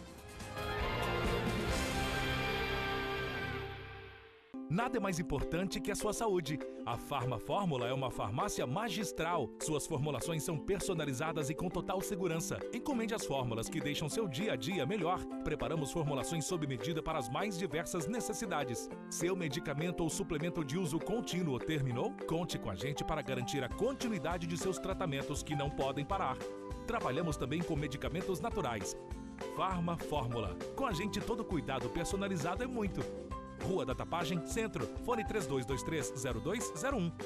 Nada é mais importante que a sua saúde. A Farma Fórmula é uma farmácia magistral. Suas formulações são personalizadas e com total segurança. Encomende as fórmulas que deixam seu dia a dia melhor. Preparamos formulações sob medida para as mais diversas necessidades. Seu medicamento ou suplemento de uso contínuo terminou? Conte com a gente para garantir a continuidade de seus tratamentos que não podem parar. Trabalhamos também com medicamentos naturais. Farma Fórmula. Com a gente todo cuidado personalizado é muito. Rua da Tapagem, Centro. Fone três dois dois três, zero dois zero um.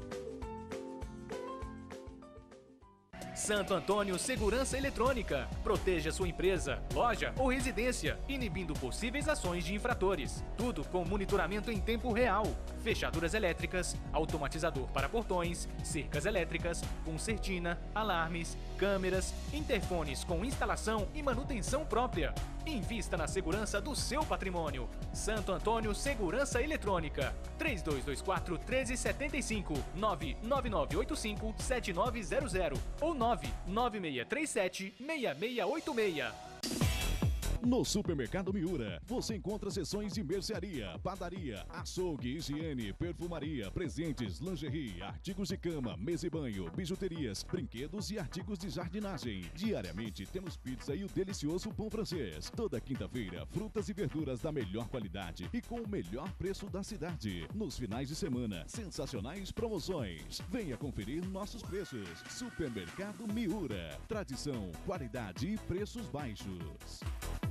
Santo Antônio Segurança Eletrônica. Proteja sua empresa, loja ou residência, inibindo possíveis ações de infratores. Tudo com monitoramento em tempo real. Fechaduras elétricas, automatizador para portões, cercas elétricas, concertina, alarmes, câmeras, interfones com instalação e manutenção própria. Invista na segurança do seu patrimônio. Santo Antônio Segurança Eletrônica. três dois dois quatro, um três sete cinco, nove nove nove oito cinco, sete nove zero zero ou nove nove seis três sete, seis seis oito seis. No Supermercado Miura, você encontra seções de mercearia, padaria, açougue, higiene, perfumaria, presentes, lingerie, artigos de cama, mesa e banho, bijuterias, brinquedos e artigos de jardinagem. Diariamente temos pizza e o delicioso pão francês. Toda quinta-feira, frutas e verduras da melhor qualidade e com o melhor preço da cidade. Nos finais de semana, sensacionais promoções. Venha conferir nossos preços. Supermercado Miura. Tradição, qualidade e preços baixos.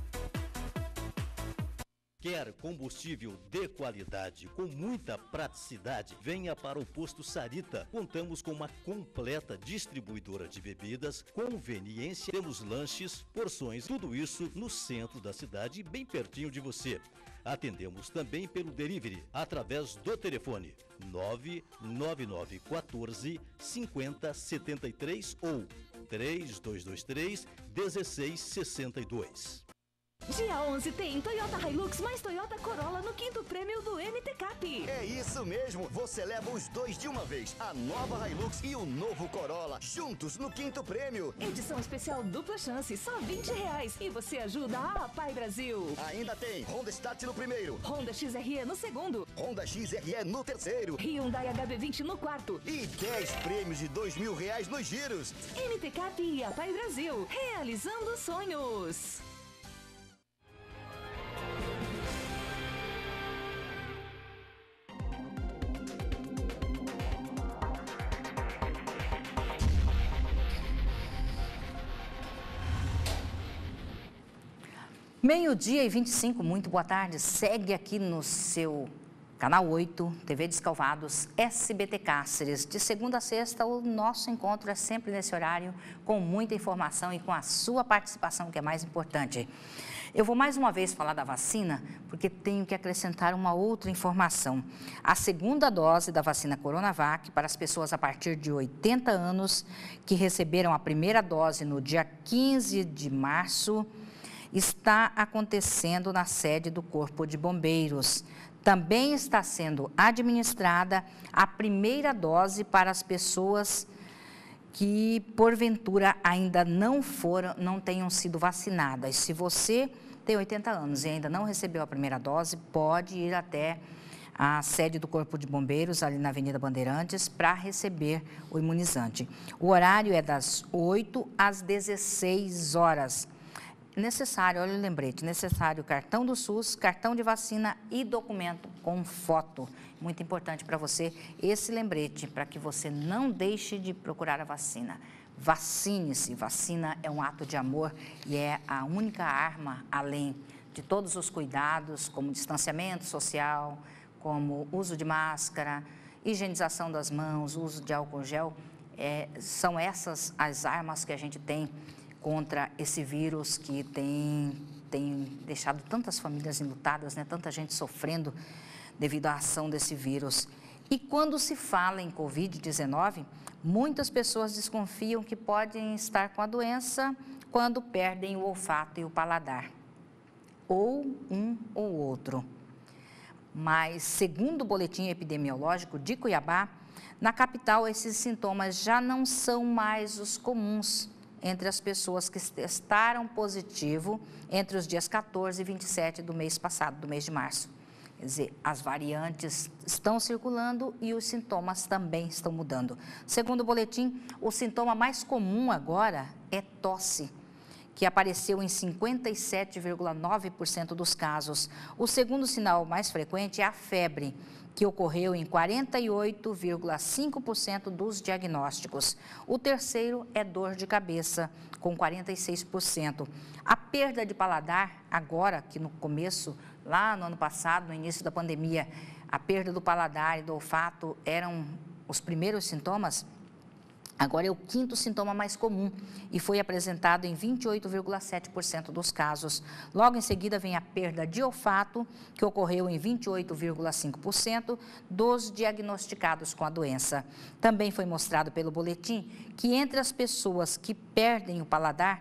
Quer combustível de qualidade, com muita praticidade? Venha para o Posto Sarita. Contamos com uma completa distribuidora de bebidas, conveniência, temos lanches, porções, tudo isso no centro da cidade, bem pertinho de você. Atendemos também pelo delivery, através do telefone nove nove nove um quatro, cinco zero sete três ou três dois dois três, um seis seis dois. Dia onze tem Toyota Hilux mais Toyota Corolla no quinto prêmio do M T Cap. É isso mesmo, você leva os dois de uma vez, a nova Hilux e o novo Corolla, juntos no quinto prêmio. Edição especial dupla chance, só vinte reais. E você ajuda a Pai Brasil. Ainda tem Honda Start no primeiro, Honda X R E no segundo, Honda X R E no terceiro, Hyundai H B vinte no quarto. E dez prêmios de dois mil reais nos giros. M T Cap e a Pai Brasil, realizando sonhos. Meio-dia e vinte e cinco, muito boa tarde. Segue aqui no seu Canal oito, T V Descalvados, S B T Cáceres. De segunda a sexta, o nosso encontro é sempre nesse horário, com muita informação e com a sua participação, que é mais importante. Eu vou mais uma vez falar da vacina, porque tenho que acrescentar uma outra informação. A segunda dose da vacina Coronavac para as pessoas a partir de oitenta anos que receberam a primeira dose no dia quinze de março está acontecendo na sede do Corpo de Bombeiros. Também está sendo administrada a primeira dose para as pessoas que, porventura, ainda não foram, não tenham sido vacinadas. Se você tem oitenta anos e ainda não recebeu a primeira dose, pode ir até a sede do Corpo de Bombeiros, ali na Avenida Bandeirantes, para receber o imunizante. O horário é das oito às dezesseis horas. Necessário, olha o lembrete, necessário cartão do SUS, cartão de vacina e documento com foto. Muito importante para você esse lembrete, para que você não deixe de procurar a vacina. Vacine-se, vacina é um ato de amor e é a única arma, além de todos os cuidados, como distanciamento social, como uso de máscara, higienização das mãos, uso de álcool gel, é, são essas as armas que a gente tem contra esse vírus que tem, tem deixado tantas famílias enlutadas, né? Tanta gente sofrendo devido à ação desse vírus. E quando se fala em covid dezenove, muitas pessoas desconfiam que podem estar com a doença quando perdem o olfato e o paladar, ou um ou outro. Mas, segundo o boletim epidemiológico de Cuiabá, na capital esses sintomas já não são mais os comuns entre as pessoas que testaram positivo entre os dias quatorze e vinte e sete do mês passado, do mês de março. Quer dizer, as variantes estão circulando e os sintomas também estão mudando. Segundo o boletim, o sintoma mais comum agora é tosse, que apareceu em cinquenta e sete vírgula nove por cento dos casos. O segundo sinal mais frequente é a febre, que ocorreu em quarenta e oito vírgula cinco por cento dos diagnósticos. O terceiro é dor de cabeça, com quarenta e seis por cento. A perda de paladar, agora que no começo, lá no ano passado, no início da pandemia, a perda do paladar e do olfato eram os primeiros sintomas, agora é o quinto sintoma mais comum e foi apresentado em vinte e oito vírgula sete por cento dos casos. Logo em seguida vem a perda de olfato, que ocorreu em vinte e oito vírgula cinco por cento dos diagnosticados com a doença. Também foi mostrado pelo boletim que entre as pessoas que perdem o paladar,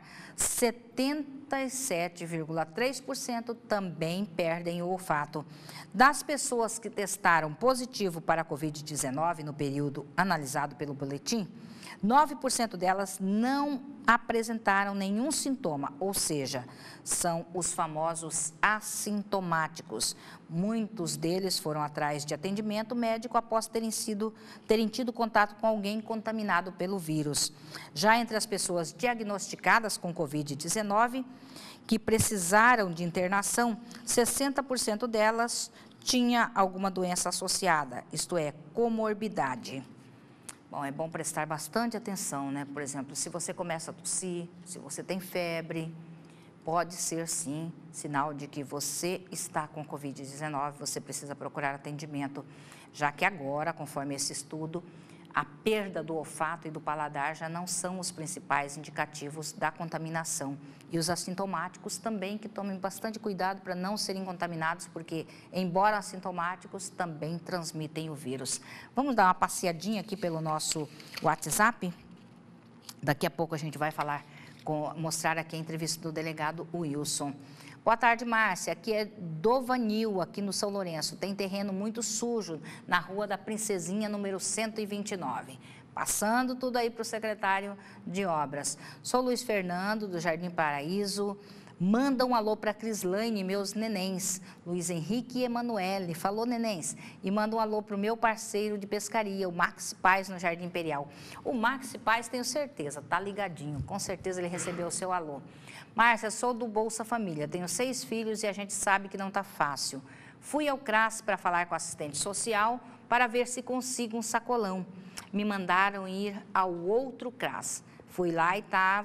setenta e sete vírgula três por cento também perdem o olfato. Das pessoas que testaram positivo para a covid dezenove no período analisado pelo boletim, nove por cento delas não apresentaram nenhum sintoma, ou seja, são os famosos assintomáticos. Muitos deles foram atrás de atendimento médico após terem, sido, terem tido contato com alguém contaminado pelo vírus. Já entre as pessoas diagnosticadas com covid dezenove, que precisaram de internação, sessenta por cento delas tinha alguma doença associada, isto é, comorbidade. Bom, é bom prestar bastante atenção, né? Por exemplo, se você começa a tossir, se você tem febre, pode ser sim sinal de que você está com covid dezenove, você precisa procurar atendimento, já que agora, conforme esse estudo, a perda do olfato e do paladar já não são os principais indicativos da contaminação. E os assintomáticos também, que tomem bastante cuidado para não serem contaminados, porque, embora assintomáticos, também transmitem o vírus. Vamos dar uma passeadinha aqui pelo nosso WhatsApp? Daqui a pouco a gente vai falar, com, mostrar aqui a entrevista do delegado Wilson. Boa tarde, Márcia. Aqui é Dovanil, aqui no São Lourenço. Tem terreno muito sujo na Rua da Princesinha, número cento e vinte e nove. Passando tudo aí para o secretário de Obras. Sou Luiz Fernando, do Jardim Paraíso. Manda um alô para Crislaine e meus nenéns, Luiz Henrique e Emanuele. Falou, nenéns. E manda um alô para o meu parceiro de pescaria, o Max Paz, no Jardim Imperial. O Max Paz, tenho certeza, tá ligadinho. Com certeza ele recebeu o seu alô. Márcia, sou do Bolsa Família, tenho seis filhos e a gente sabe que não está fácil. Fui ao CRAS para falar com a assistente social para ver se consigo um sacolão. Me mandaram ir ao outro CRAS. Fui lá e estava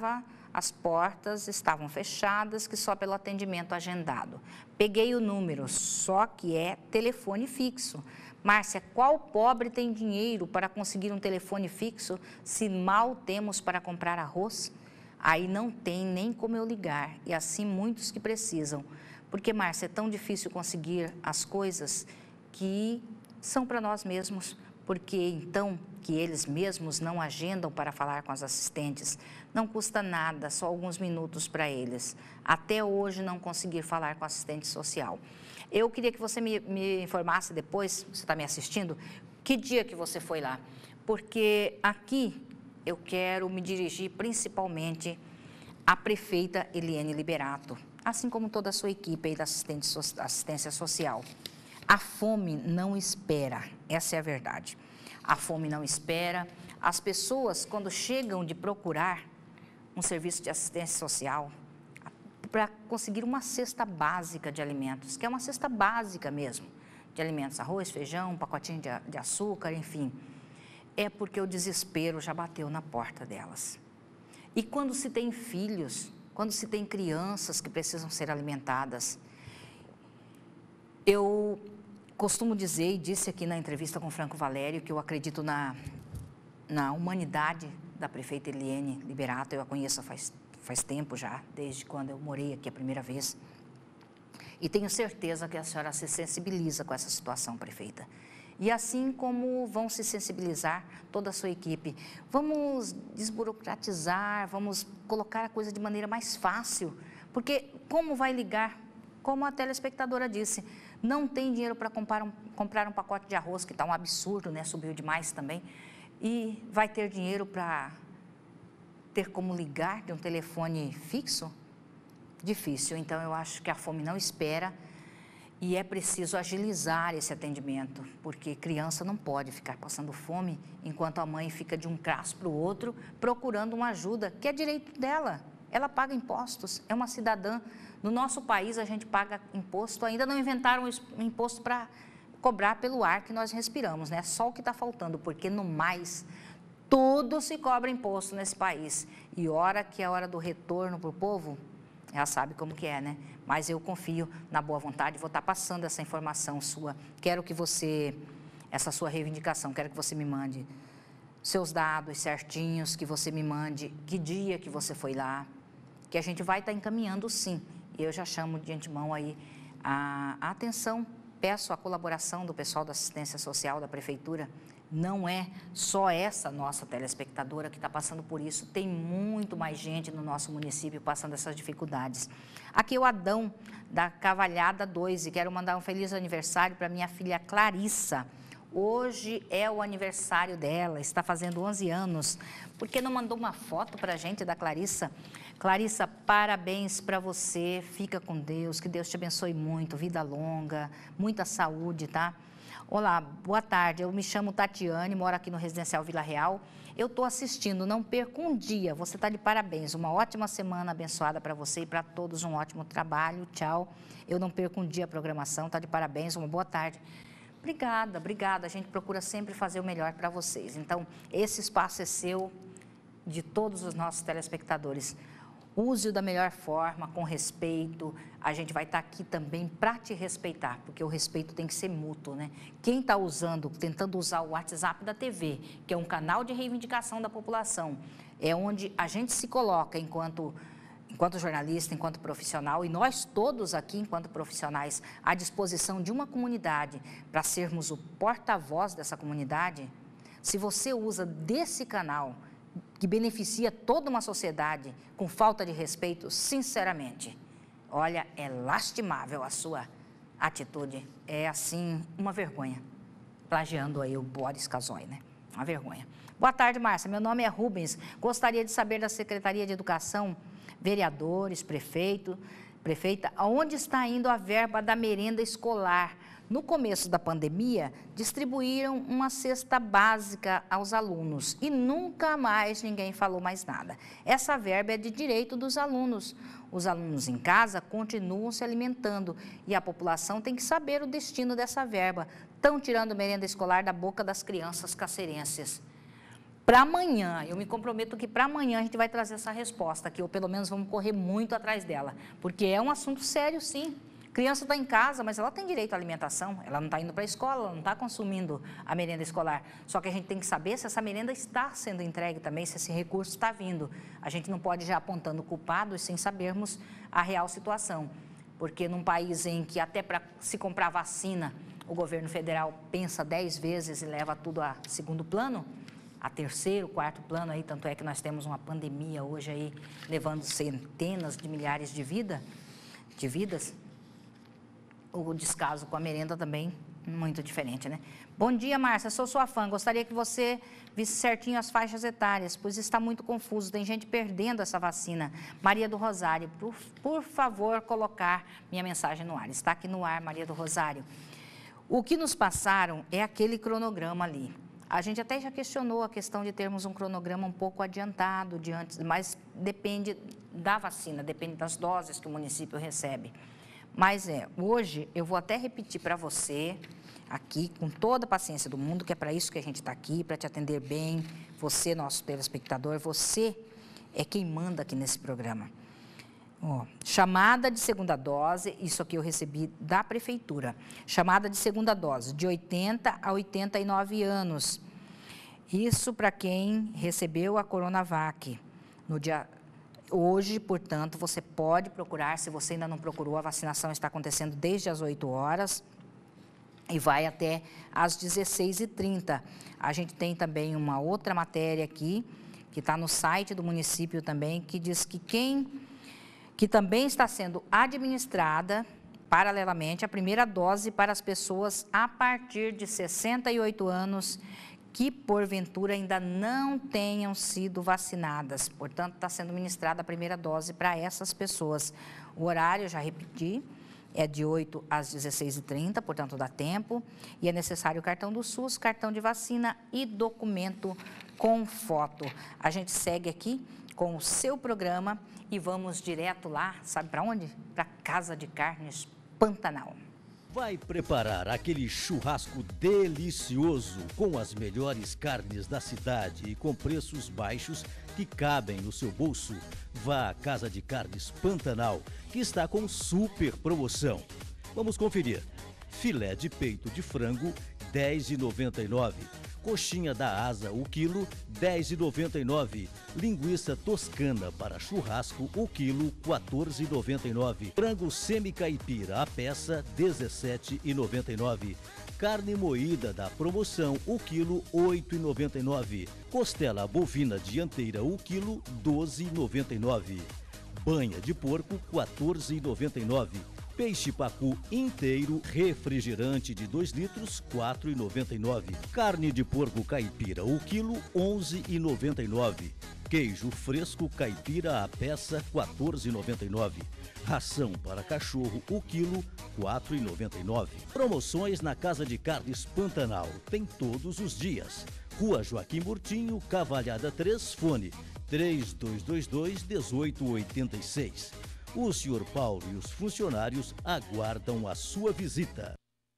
as portas estavam fechadas, que só pelo atendimento agendado. Peguei o número, só que é telefone fixo. Márcia, qual pobre tem dinheiro para conseguir um telefone fixo se mal temos para comprar arroz? Aí não tem nem como eu ligar, e assim muitos que precisam. Porque, Márcia, é tão difícil conseguir as coisas que são para nós mesmos, porque então que eles mesmos não agendam para falar com as assistentes. Não custa nada, só alguns minutos para eles. Até hoje não consegui falar com a assistente social. Eu queria que você me, me informasse depois, você está me assistindo, que dia que você foi lá. Porque aqui eu quero me dirigir principalmente à prefeita Eliane Liberato, assim como toda a sua equipe aí da assistente, assistência social. A fome não espera, essa é a verdade. A fome não espera. As pessoas, quando chegam de procurar um serviço de assistência social, para conseguir uma cesta básica de alimentos, que é uma cesta básica mesmo, de alimentos, arroz, feijão, um pacotinho de, de açúcar, enfim, é porque o desespero já bateu na porta delas. E quando se tem filhos, quando se tem crianças que precisam ser alimentadas, eu costumo dizer, e disse aqui na entrevista com Franco Valério, que eu acredito na, na humanidade da prefeita Eliane Liberato. Eu a conheço faz, faz tempo já, desde quando eu morei aqui a primeira vez. E tenho certeza que a senhora se sensibiliza com essa situação, prefeita. E assim como vão se sensibilizar toda a sua equipe, vamos desburocratizar, vamos colocar a coisa de maneira mais fácil, porque como vai ligar? Como a telespectadora disse, não tem dinheiro para comprar um, comprar um pacote de arroz, que está um absurdo, né? Subiu demais também, e vai ter dinheiro para ter como ligar de um telefone fixo? Difícil. Então, eu acho que a fome não espera e é preciso agilizar esse atendimento, porque criança não pode ficar passando fome enquanto a mãe fica de um braço para o outro procurando uma ajuda, que é direito dela. Ela paga impostos, é uma cidadã. No nosso país, a gente paga imposto, ainda não inventaram o imposto para cobrar pelo ar que nós respiramos, né? Só o que está faltando, porque no mais, tudo se cobra imposto nesse país. E hora que é a hora do retorno para o povo, já sabe como que é, né? Mas eu confio na boa vontade, vou estar passando essa informação sua. Quero que você, essa sua reivindicação, quero que você me mande seus dados certinhos, que você me mande que dia que você foi lá, que a gente vai estar encaminhando sim. Eu já chamo de antemão aí a, a atenção, peço a colaboração do pessoal da assistência social da prefeitura. Não é só essa nossa telespectadora que está passando por isso, tem muito mais gente no nosso município passando essas dificuldades. Aqui é o Adão, da Cavalhada dois, e quero mandar um feliz aniversário para minha filha Clarissa. Hoje é o aniversário dela, está fazendo onze anos. Por que não mandou uma foto para a gente da Clarissa? Clarissa, parabéns para você, fica com Deus, que Deus te abençoe muito, vida longa, muita saúde, tá? Olá, boa tarde, eu me chamo Tatiane, moro aqui no Residencial Vila Real. Eu estou assistindo, não perca um dia, você está de parabéns. Uma ótima semana abençoada para você e para todos, um ótimo trabalho, tchau. Eu não perco um dia a programação, está de parabéns, uma boa tarde. Obrigada, obrigada, a gente procura sempre fazer o melhor para vocês. Então, esse espaço é seu, de todos os nossos telespectadores. Use-o da melhor forma, com respeito. A gente vai estar aqui também para te respeitar, porque o respeito tem que ser mútuo, né? Quem está usando, tentando usar o WhatsApp da T V, que é um canal de reivindicação da população, é onde a gente se coloca enquanto, enquanto jornalista, enquanto profissional, e nós todos aqui, enquanto profissionais, à disposição de uma comunidade, para sermos o porta-voz dessa comunidade. Se você usa desse canal, que beneficia toda uma sociedade com falta de respeito, sinceramente, olha, é lastimável a sua atitude. É, assim, uma vergonha. Plagiando aí o Boris Casoy, né? Uma vergonha. Boa tarde, Márcia. Meu nome é Rubens. Gostaria de saber da Secretaria de Educação, vereadores, prefeito, prefeita, aonde está indo a verba da merenda escolar? No começo da pandemia, distribuíram uma cesta básica aos alunos e nunca mais ninguém falou mais nada. Essa verba é de direito dos alunos. Os alunos em casa continuam se alimentando e a população tem que saber o destino dessa verba. Estão tirando merenda escolar da boca das crianças cacerenses. para amanhã, eu me comprometo que para amanhã a gente vai trazer essa resposta aqui, ou pelo menos vamos correr muito atrás dela, porque é um assunto sério, sim. Criança está em casa, mas ela tem direito à alimentação, ela não está indo para a escola, ela não está consumindo a merenda escolar. Só que a gente tem que saber se essa merenda está sendo entregue também, se esse recurso está vindo. A gente não pode já apontando culpados sem sabermos a real situação. Porque num país em que até para se comprar vacina, o governo federal pensa dez vezes e leva tudo a segundo plano, a terceiro, quarto plano aí, tanto é que nós temos uma pandemia hoje aí, levando centenas de milhares de, vida, de vidas. O descaso com a merenda também muito diferente, né? Bom dia, Márcia, sou sua fã. Gostaria que você visse certinho as faixas etárias, pois está muito confuso. Tem gente perdendo essa vacina. Maria do Rosário, por, por favor, colocar minha mensagem no ar. Está aqui no ar, Maria do Rosário. O que nos passaram é aquele cronograma ali. A gente até já questionou a questão de termos um cronograma um pouco adiantado, de antes, mas depende da vacina, depende das doses que o município recebe. Mas é, hoje eu vou até repetir para você, aqui, com toda a paciência do mundo, que é para isso que a gente está aqui, para te atender bem, você, nosso telespectador, você é quem manda aqui nesse programa. Ó, chamada de segunda dose, isso aqui eu recebi da prefeitura, chamada de segunda dose, de oitenta a oitenta e nove anos, isso para quem recebeu a Coronavac no dia... Hoje, portanto, você pode procurar, se você ainda não procurou, a vacinação está acontecendo desde as oito horas e vai até às dezesseis e trinta. A gente tem também uma outra matéria aqui, que está no site do município também, que diz que quem, que também está sendo administrada, paralelamente, a primeira dose para as pessoas a partir de sessenta e oito anos, que, porventura, ainda não tenham sido vacinadas. Portanto, está sendo ministrada a primeira dose para essas pessoas. O horário, já repeti, é de oito às dezesseis e trinta, portanto, dá tempo. E é necessário o cartão do SUS, cartão de vacina e documento com foto. A gente segue aqui com o seu programa e vamos direto lá, sabe para onde? Para a Casa de Carnes Pantanal. Vai preparar aquele churrasco delicioso com as melhores carnes da cidade e com preços baixos que cabem no seu bolso. Vá à Casa de Carnes Pantanal, que está com super promoção. Vamos conferir. Filé de peito de frango, dez reais e noventa e nove centavos. Coxinha da asa, o quilo, dez reais e noventa e nove centavos. Linguiça toscana para churrasco, o quilo, quatorze reais e noventa e nove centavos. Frango semi-caipira, a peça, dezessete reais e noventa e nove centavos. Carne moída da promoção, o quilo, oito reais e noventa e nove centavos. Costela bovina dianteira, o quilo, doze reais e noventa e nove centavos. Banha de porco, quatorze reais e noventa e nove centavos. Peixe pacu inteiro, refrigerante de dois litros, quatro reais e noventa e nove centavos. Carne de porco caipira, o quilo, onze reais e noventa e nove centavos. Queijo fresco caipira, a peça, quatorze reais e noventa e nove centavos. Ração para cachorro, o quilo, quatro reais e noventa e nove centavos. Promoções na Casa de Carnes Pantanal, tem todos os dias. Rua Joaquim Murtinho, Cavalhada três, fone três dois dois dois, um oito oito seis. O senhor Paulo e os funcionários aguardam a sua visita.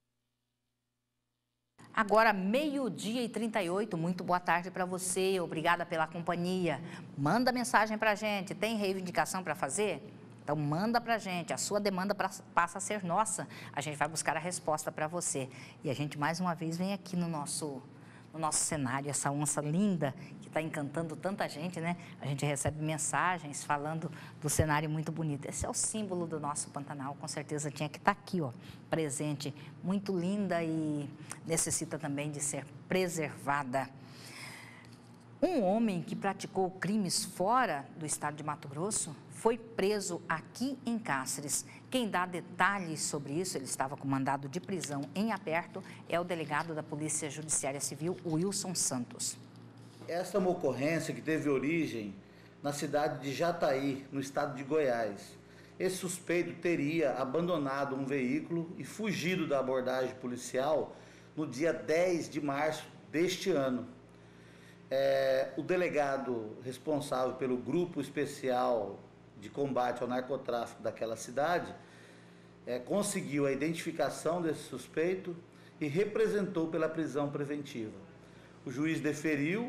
Agora, meio-dia e trinta e oito, muito boa tarde para você, obrigada pela companhia. Manda mensagem para a gente, tem reivindicação para fazer? Então, manda para a gente, a sua demanda pra, passa a ser nossa, a gente vai buscar a resposta para você. E a gente, mais uma vez, vem aqui no nosso, no nosso cenário, essa onça linda, que está encantando tanta gente, né? A gente recebe mensagens falando do cenário muito bonito. Esse é o símbolo do nosso Pantanal, com certeza tinha que estar aqui, ó, presente. Muito linda e necessita também de ser preservada. Um homem que praticou crimes fora do estado de Mato Grosso foi preso aqui em Cáceres. Quem dá detalhes sobre isso, ele estava com mandado de prisão em aberto, é o delegado da Polícia Judiciária Civil, Wilson Santos. Essa é uma ocorrência que teve origem na cidade de Jataí, no estado de Goiás. Esse suspeito teria abandonado um veículo e fugido da abordagem policial no dia dez de março deste ano. É, o delegado responsável pelo Grupo Especial de Combate ao Narcotráfico daquela cidade é, conseguiu a identificação desse suspeito e representou pela prisão preventiva. O juiz deferiu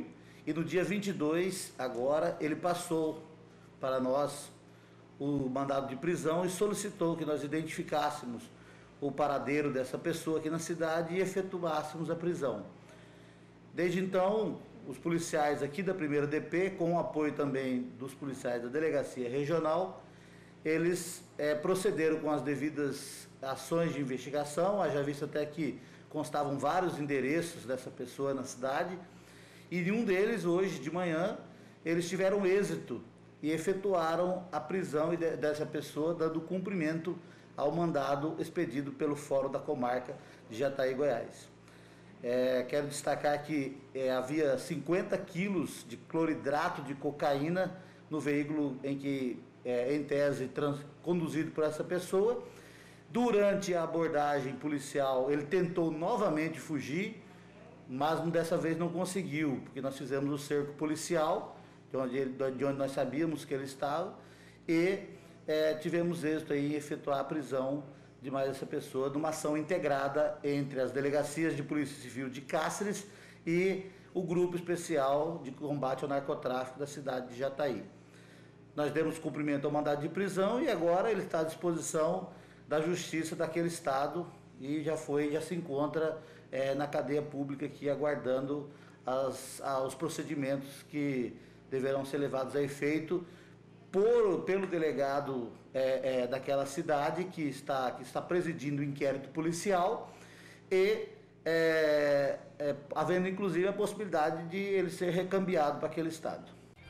E no dia vinte e dois, agora, ele passou para nós o mandado de prisão e solicitou que nós identificássemos o paradeiro dessa pessoa aqui na cidade e efetuássemos a prisão. Desde então, os policiais aqui da primeira D P, com o apoio também dos policiais da Delegacia Regional, eles é, procederam com as devidas ações de investigação, haja visto até que constavam vários endereços dessa pessoa na cidade, e em um deles, hoje de manhã, eles tiveram êxito e efetuaram a prisão dessa pessoa, dando cumprimento ao mandado expedido pelo Fórum da Comarca de Jataí, Goiás. É, quero destacar que é, havia cinquenta quilos de cloridrato de cocaína no veículo em que, é, em tese, trans, conduzido por essa pessoa. Durante a abordagem policial, ele tentou novamente fugir, mas dessa vez não conseguiu, porque nós fizemos o cerco policial, de onde, ele, de onde nós sabíamos que ele estava, e é, tivemos êxito em efetuar a prisão de mais essa pessoa, numa ação integrada entre as delegacias de Polícia Civil de Cáceres e o Grupo Especial de Combate ao Narcotráfico da cidade de Jataí. Nós demos cumprimento ao mandado de prisão e agora ele está à disposição da Justiça daquele estado e já foi, já se encontra é, na cadeia pública aqui aguardando as, os procedimentos que deverão ser levados a efeito por, pelo delegado é, é, daquela cidade que está, que está presidindo o inquérito policial e é, é, havendo inclusive a possibilidade de ele ser recambiado para aquele estado.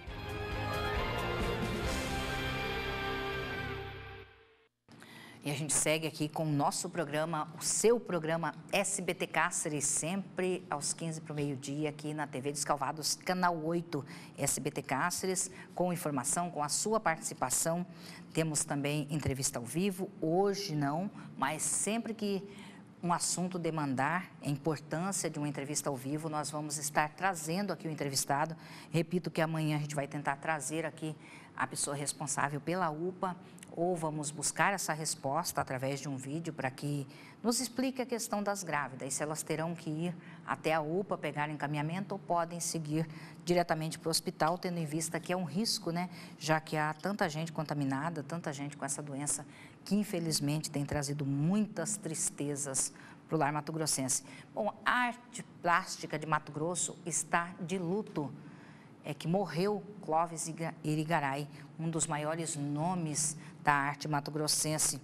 E a gente segue aqui com o nosso programa, o seu programa S B T Cáceres, sempre aos quinze para o meio-dia, aqui na T V dos Calvados, canal oito, S B T Cáceres, com informação, com a sua participação. Temos também entrevista ao vivo, hoje não, mas sempre que um assunto demandar a importância de uma entrevista ao vivo, nós vamos estar trazendo aqui o entrevistado. Repito que amanhã a gente vai tentar trazer aqui a pessoa responsável pela U P A, ou vamos buscar essa resposta através de um vídeo para que nos explique a questão das grávidas, se elas terão que ir até a U P A pegar encaminhamento ou podem seguir diretamente para o hospital, tendo em vista que é um risco, né? Já que há tanta gente contaminada, tanta gente com essa doença, que infelizmente tem trazido muitas tristezas para o lar mato-grossense. Bom, a arte plástica de Mato Grosso está de luto. É que morreu Clóvis Irigaray, um dos maiores nomes da arte mato-grossense,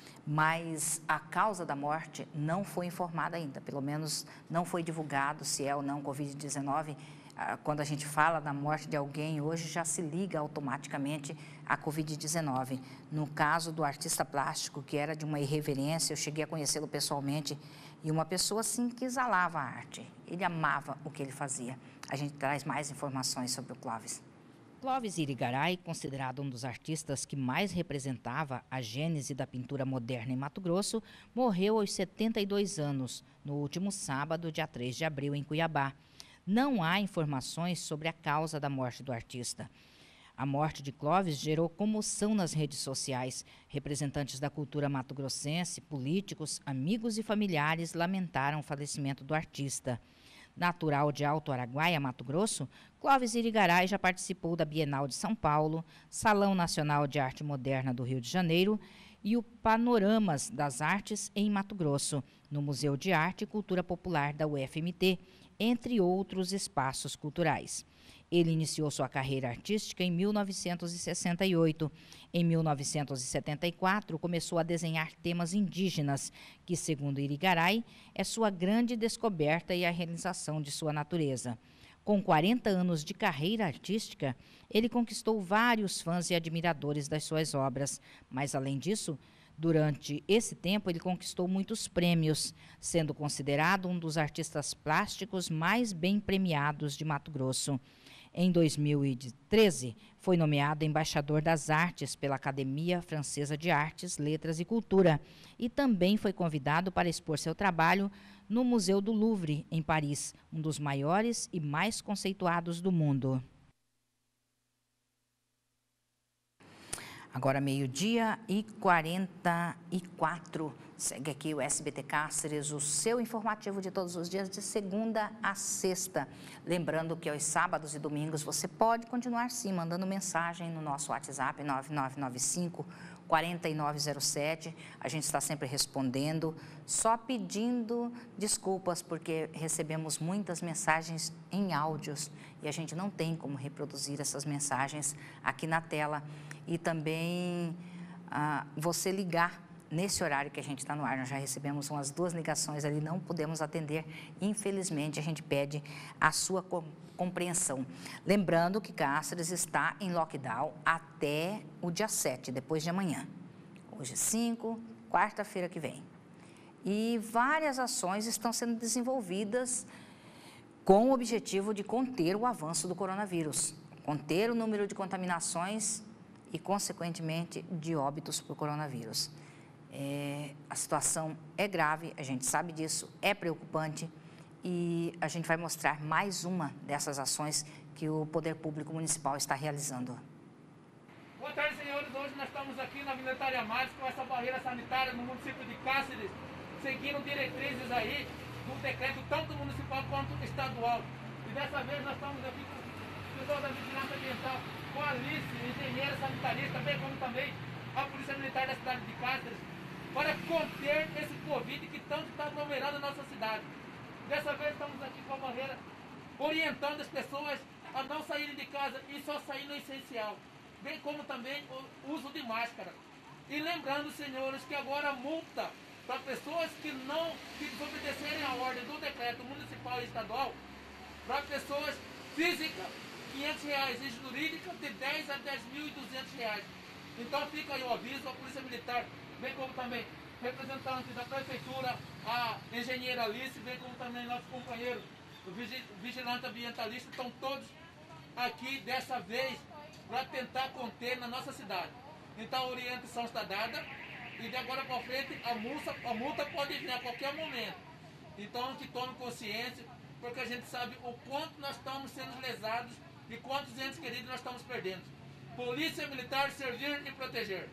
mas a causa da morte não foi informada ainda, pelo menos não foi divulgado se é ou não covid dezenove. Quando a gente fala da morte de alguém, hoje já se liga automaticamente a covid dezenove. No caso do artista plástico, que era de uma irreverência, eu cheguei a conhecê-lo pessoalmente, e uma pessoa assim que exalava a arte. Ele amava o que ele fazia. A gente traz mais informações sobre o Clóvis. Clóvis Irigaray, considerado um dos artistas que mais representava a gênese da pintura moderna em Mato Grosso, morreu aos setenta e dois anos, no último sábado, dia três de abril, em Cuiabá. Não há informações sobre a causa da morte do artista. A morte de Clóvis gerou comoção nas redes sociais. Representantes da cultura mato-grossense, políticos, amigos e familiares lamentaram o falecimento do artista. Natural de Alto Araguaia, Mato Grosso, Clóvis Irigaray já participou da Bienal de São Paulo, Salão Nacional de Arte Moderna do Rio de Janeiro e o Panoramas das Artes em Mato Grosso, no Museu de Arte e Cultura Popular da U F M T, entre outros espaços culturais. Ele iniciou sua carreira artística em mil novecentos e sessenta e oito. Em mil novecentos e setenta e quatro, começou a desenhar temas indígenas, que, segundo Irigaray, é sua grande descoberta e a realização de sua natureza. Com quarenta anos de carreira artística, ele conquistou vários fãs e admiradores das suas obras, mas, além disso, durante esse tempo, ele conquistou muitos prêmios, sendo considerado um dos artistas plásticos mais bem premiados de Mato Grosso. Em dois mil e treze, foi nomeado embaixador das artes pela Academia Francesa de Artes, Letras e Cultura e também foi convidado para expor seu trabalho no Museu do Louvre, em Paris, um dos maiores e mais conceituados do mundo. Agora meio-dia e quarenta e quatro. Segue aqui o S B T Cáceres, o seu informativo de todos os dias, de segunda a sexta. Lembrando que aos sábados e domingos você pode continuar sim mandando mensagem no nosso WhatsApp nove nove nove cinco, quatro nove zero sete. A gente está sempre respondendo, só pedindo desculpas porque recebemos muitas mensagens em áudios e a gente não tem como reproduzir essas mensagens aqui na tela. E também ah, você ligar nesse horário que a gente está no ar. Nós já recebemos umas duas ligações ali, não podemos atender. Infelizmente, a gente pede a sua compreensão. Lembrando que Cáceres está em lockdown até o dia sete, depois de amanhã. Hoje é cinco, quarta-feira que vem. E várias ações estão sendo desenvolvidas com o objetivo de conter o avanço do coronavírus, conter o número de contaminações e, consequentemente, de óbitos por coronavírus. É, a situação é grave, a gente sabe disso, é preocupante e a gente vai mostrar mais uma dessas ações que o Poder Público Municipal está realizando. Boa tarde, senhores. Hoje nós estamos aqui na Avenida Tariamares com essa barreira sanitária no município de Cáceres, seguindo diretrizes aí do decreto tanto municipal quanto estadual. E dessa vez nós estamos aqui com o pessoal da Vigilância Ambiental, com a Alice, engenheira sanitarista, bem como também a Polícia Militar da cidade de Cáceres, para conter esse Covid que tanto está aglomerando a nossa cidade. Dessa vez estamos aqui com a barreira, orientando as pessoas a não saírem de casa e só sair no essencial, bem como também o uso de máscara. E lembrando, senhores, que agora a multa para pessoas que não que desobedecerem a ordem do decreto municipal e estadual, para pessoas físicas, quinhentos reais, e jurídica de dez a dez mil e duzentos reais. Então fica aí o aviso, a Polícia Militar, bem como também representantes da Prefeitura, a engenheira Alice, bem como também nossos companheiros, o vigilante ambientalista, estão todos aqui dessa vez para tentar conter na nossa cidade. Então a orientação está dada e de agora para frente a multa, a multa pode vir a qualquer momento. Então que tome consciência, porque a gente sabe o quanto nós estamos sendo lesados e quantos entes queridos nós estamos perdendo. Polícia Militar, servir e proteger.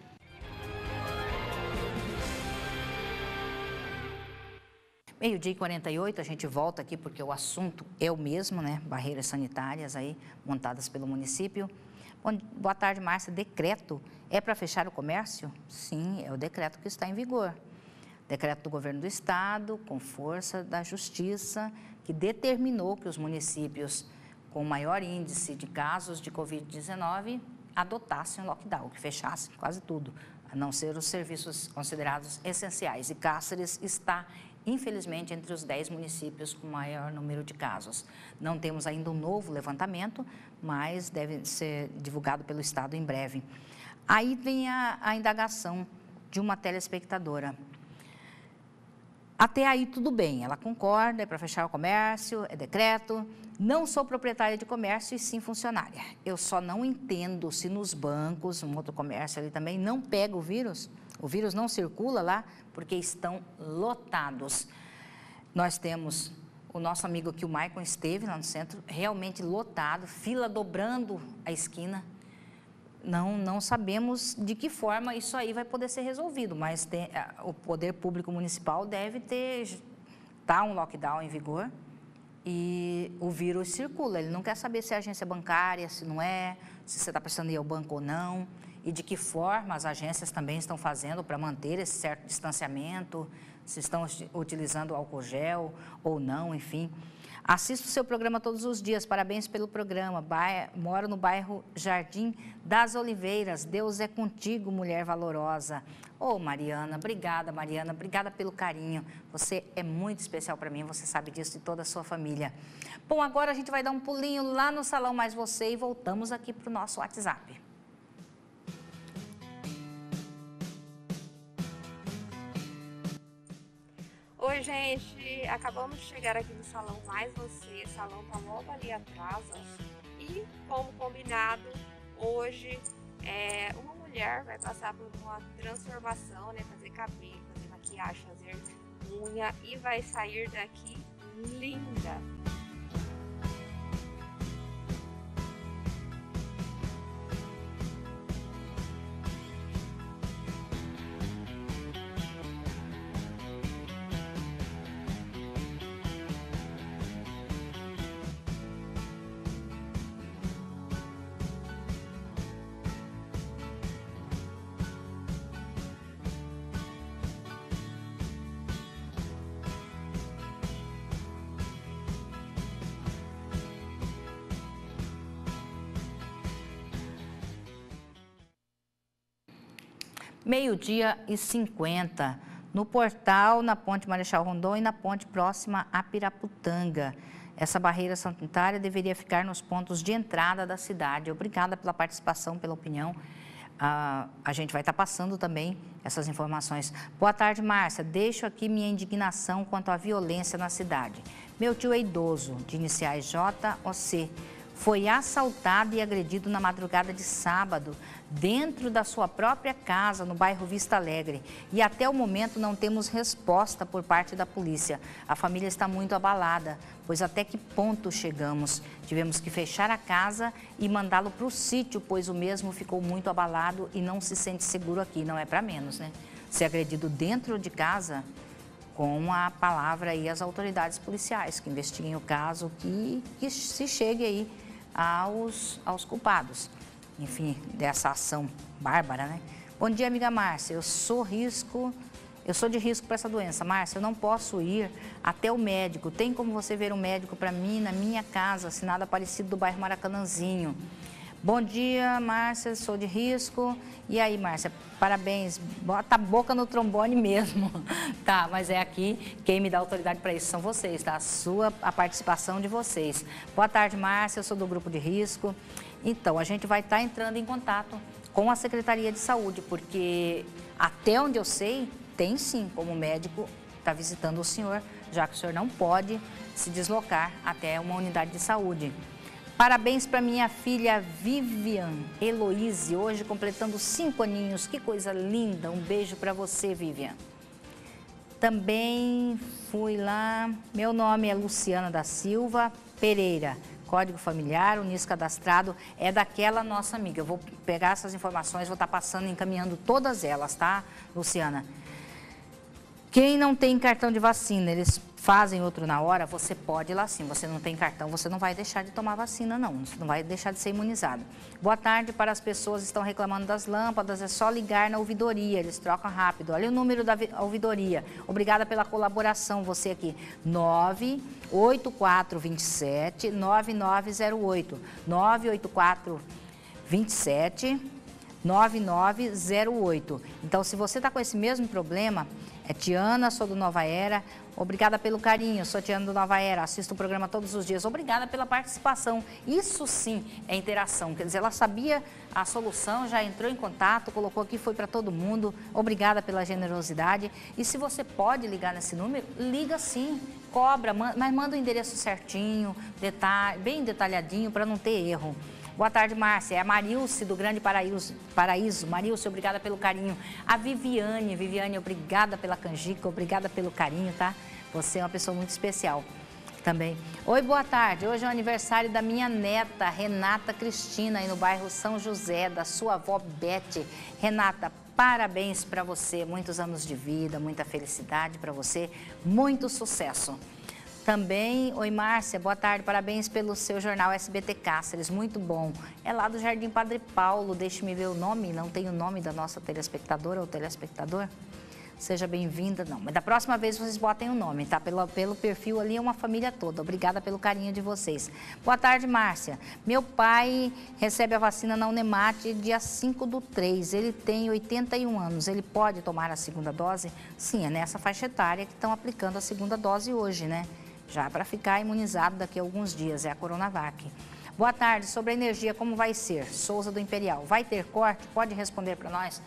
Meio-dia e quarenta e oito, a gente volta aqui porque o assunto é o mesmo, né? Barreiras sanitárias aí montadas pelo município. Bom, boa tarde, Márcia. Decreto é para fechar o comércio? Sim, é o decreto que está em vigor. Decreto do governo do estado, com força da justiça, que determinou que os municípios com maior índice de casos de covid dezenove adotassem o lockdown, que fechassem quase tudo, a não ser os serviços considerados essenciais. E Cáceres está, infelizmente, entre os dez municípios com maior número de casos. Não temos ainda um novo levantamento, mas deve ser divulgado pelo Estado em breve. Aí vem a, a indagação de uma telespectadora. Até aí tudo bem, ela concorda, é para fechar o comércio, é decreto. Não sou proprietária de comércio e sim funcionária. Eu só não entendo se nos bancos, um outro comércio ali também, não pega o vírus. O vírus não circula lá porque estão lotados. Nós temos o nosso amigo aqui, o Maicon, esteve lá no centro, realmente lotado, fila dobrando a esquina. Não, não sabemos de que forma isso aí vai poder ser resolvido, mas tem, o Poder Público Municipal deve ter, tá um lockdown em vigor e o vírus circula. Ele não quer saber se é agência bancária, se não é, se você está precisando ir ao banco ou não, e de que forma as agências também estão fazendo para manter esse certo distanciamento, se estão utilizando álcool gel ou não, enfim. Assisto o seu programa todos os dias, parabéns pelo programa. Ba... Moro no bairro Jardim das Oliveiras. Deus é contigo, mulher valorosa. Ô, oh, Mariana, obrigada, Mariana, obrigada pelo carinho. Você é muito especial para mim, você sabe disso, e toda a sua família. Bom, agora a gente vai dar um pulinho lá no Salão Mais Você e voltamos aqui para o nosso WhatsApp. Oi, gente, acabamos de chegar aqui no Salão Mais Você, o salão tá logo ali atrás, ó. E como combinado, hoje é, uma mulher vai passar por uma transformação, né, fazer cabelo, fazer maquiagem, fazer unha e vai sair daqui linda. meio-dia e cinquenta, no portal, na ponte Marechal Rondon e na ponte próxima a Piraputanga. Essa barreira sanitária deveria ficar nos pontos de entrada da cidade. Obrigada pela participação, pela opinião. Ah, a gente vai estar passando também essas informações. Boa tarde, Márcia. Deixo aqui minha indignação quanto à violência na cidade. Meu tio é idoso, de iniciais J O C, foi assaltado e agredido na madrugada de sábado, dentro da sua própria casa, no bairro Vista Alegre. E até o momento não temos resposta por parte da polícia. A família está muito abalada, pois até que ponto chegamos? Tivemos que fechar a casa e mandá-lo para o sítio, pois o mesmo ficou muito abalado e não se sente seguro aqui. Não é para menos, né? Ser agredido dentro de casa, com a palavra aí as autoridades policiais que investiguem o caso, que, que se chegue aí aos, aos culpados, enfim, dessa ação bárbara, né? Bom dia, amiga Márcia, eu sou risco, eu sou de risco para essa doença. Márcia, eu não posso ir até o médico. Tem como você ver um médico para mim na minha casa, se nada parecido do bairro Maracanãzinho? Bom dia, Márcia, sou de risco. E aí, Márcia, parabéns. Bota a boca no trombone mesmo. Tá, mas é aqui, quem me dá autoridade para isso são vocês, tá? A sua, a participação de vocês. Boa tarde, Márcia, eu sou do grupo de risco. Então, a gente vai estar entrando em contato com a Secretaria de Saúde, porque até onde eu sei, tem sim como médico estar visitando o senhor, já que o senhor não pode se deslocar até uma unidade de saúde. Parabéns para minha filha Vivian Heloise, hoje completando cinco aninhos. Que coisa linda. Um beijo para você, Vivian. Também fui lá. Meu nome é Luciana da Silva Pereira. Código familiar, Unis Cadastrado, é daquela nossa amiga. Eu vou pegar essas informações, vou estar passando, encaminhando todas elas, tá, Luciana? Quem não tem cartão de vacina, eles fazem outro na hora, você pode ir lá sim. Você não tem cartão, você não vai deixar de tomar vacina, não. Você não vai deixar de ser imunizado. Boa tarde para as pessoas que estão reclamando das lâmpadas, é só ligar na ouvidoria, eles trocam rápido. Olha o número da ouvidoria. Obrigada pela colaboração, você aqui. nove oito quatro dois sete, nove nove zero oito. nove oito quatro dois sete, nove nove zero oito. Então, se você está com esse mesmo problema, é Tiana, sou do Nova Era. Obrigada pelo carinho, sou Tiana do Nova Era, assisto o programa todos os dias. Obrigada pela participação. Isso sim é interação. Quer dizer, ela sabia a solução, já entrou em contato, colocou aqui, foi para todo mundo. Obrigada pela generosidade. E se você pode ligar nesse número, liga sim, cobra, mas manda o endereço certinho, detalhe, bem detalhadinho, para não ter erro. Boa tarde, Márcia. É a Marilce, do Grande Paraíso. Paraíso. Marilce, obrigada pelo carinho. A Viviane. Viviane, obrigada pela canjica, obrigada pelo carinho, tá? Você é uma pessoa muito especial também. Oi, boa tarde. Hoje é o aniversário da minha neta, Renata Cristina, aí no bairro São José, da sua avó Bete. Renata, parabéns para você. Muitos anos de vida, muita felicidade para você, muito sucesso. Também, oi Márcia, boa tarde, parabéns pelo seu jornal S B T Cáceres, muito bom. É lá do Jardim Padre Paulo, deixe-me ver o nome, não tem o nome da nossa telespectadora ou telespectador? Seja bem-vinda, não, mas da próxima vez vocês botem o nome, tá? Pelo, pelo perfil ali é uma família toda, obrigada pelo carinho de vocês. Boa tarde, Márcia. Meu pai recebe a vacina na Unemate dia cinco do três, ele tem oitenta e um anos, ele pode tomar a segunda dose? Sim, é nessa faixa etária que estão aplicando a segunda dose hoje, né? Já para ficar imunizado daqui a alguns dias, é a Coronavac. Boa tarde, sobre a energia, como vai ser? Souza do Imperial, vai ter corte? Pode responder para nós?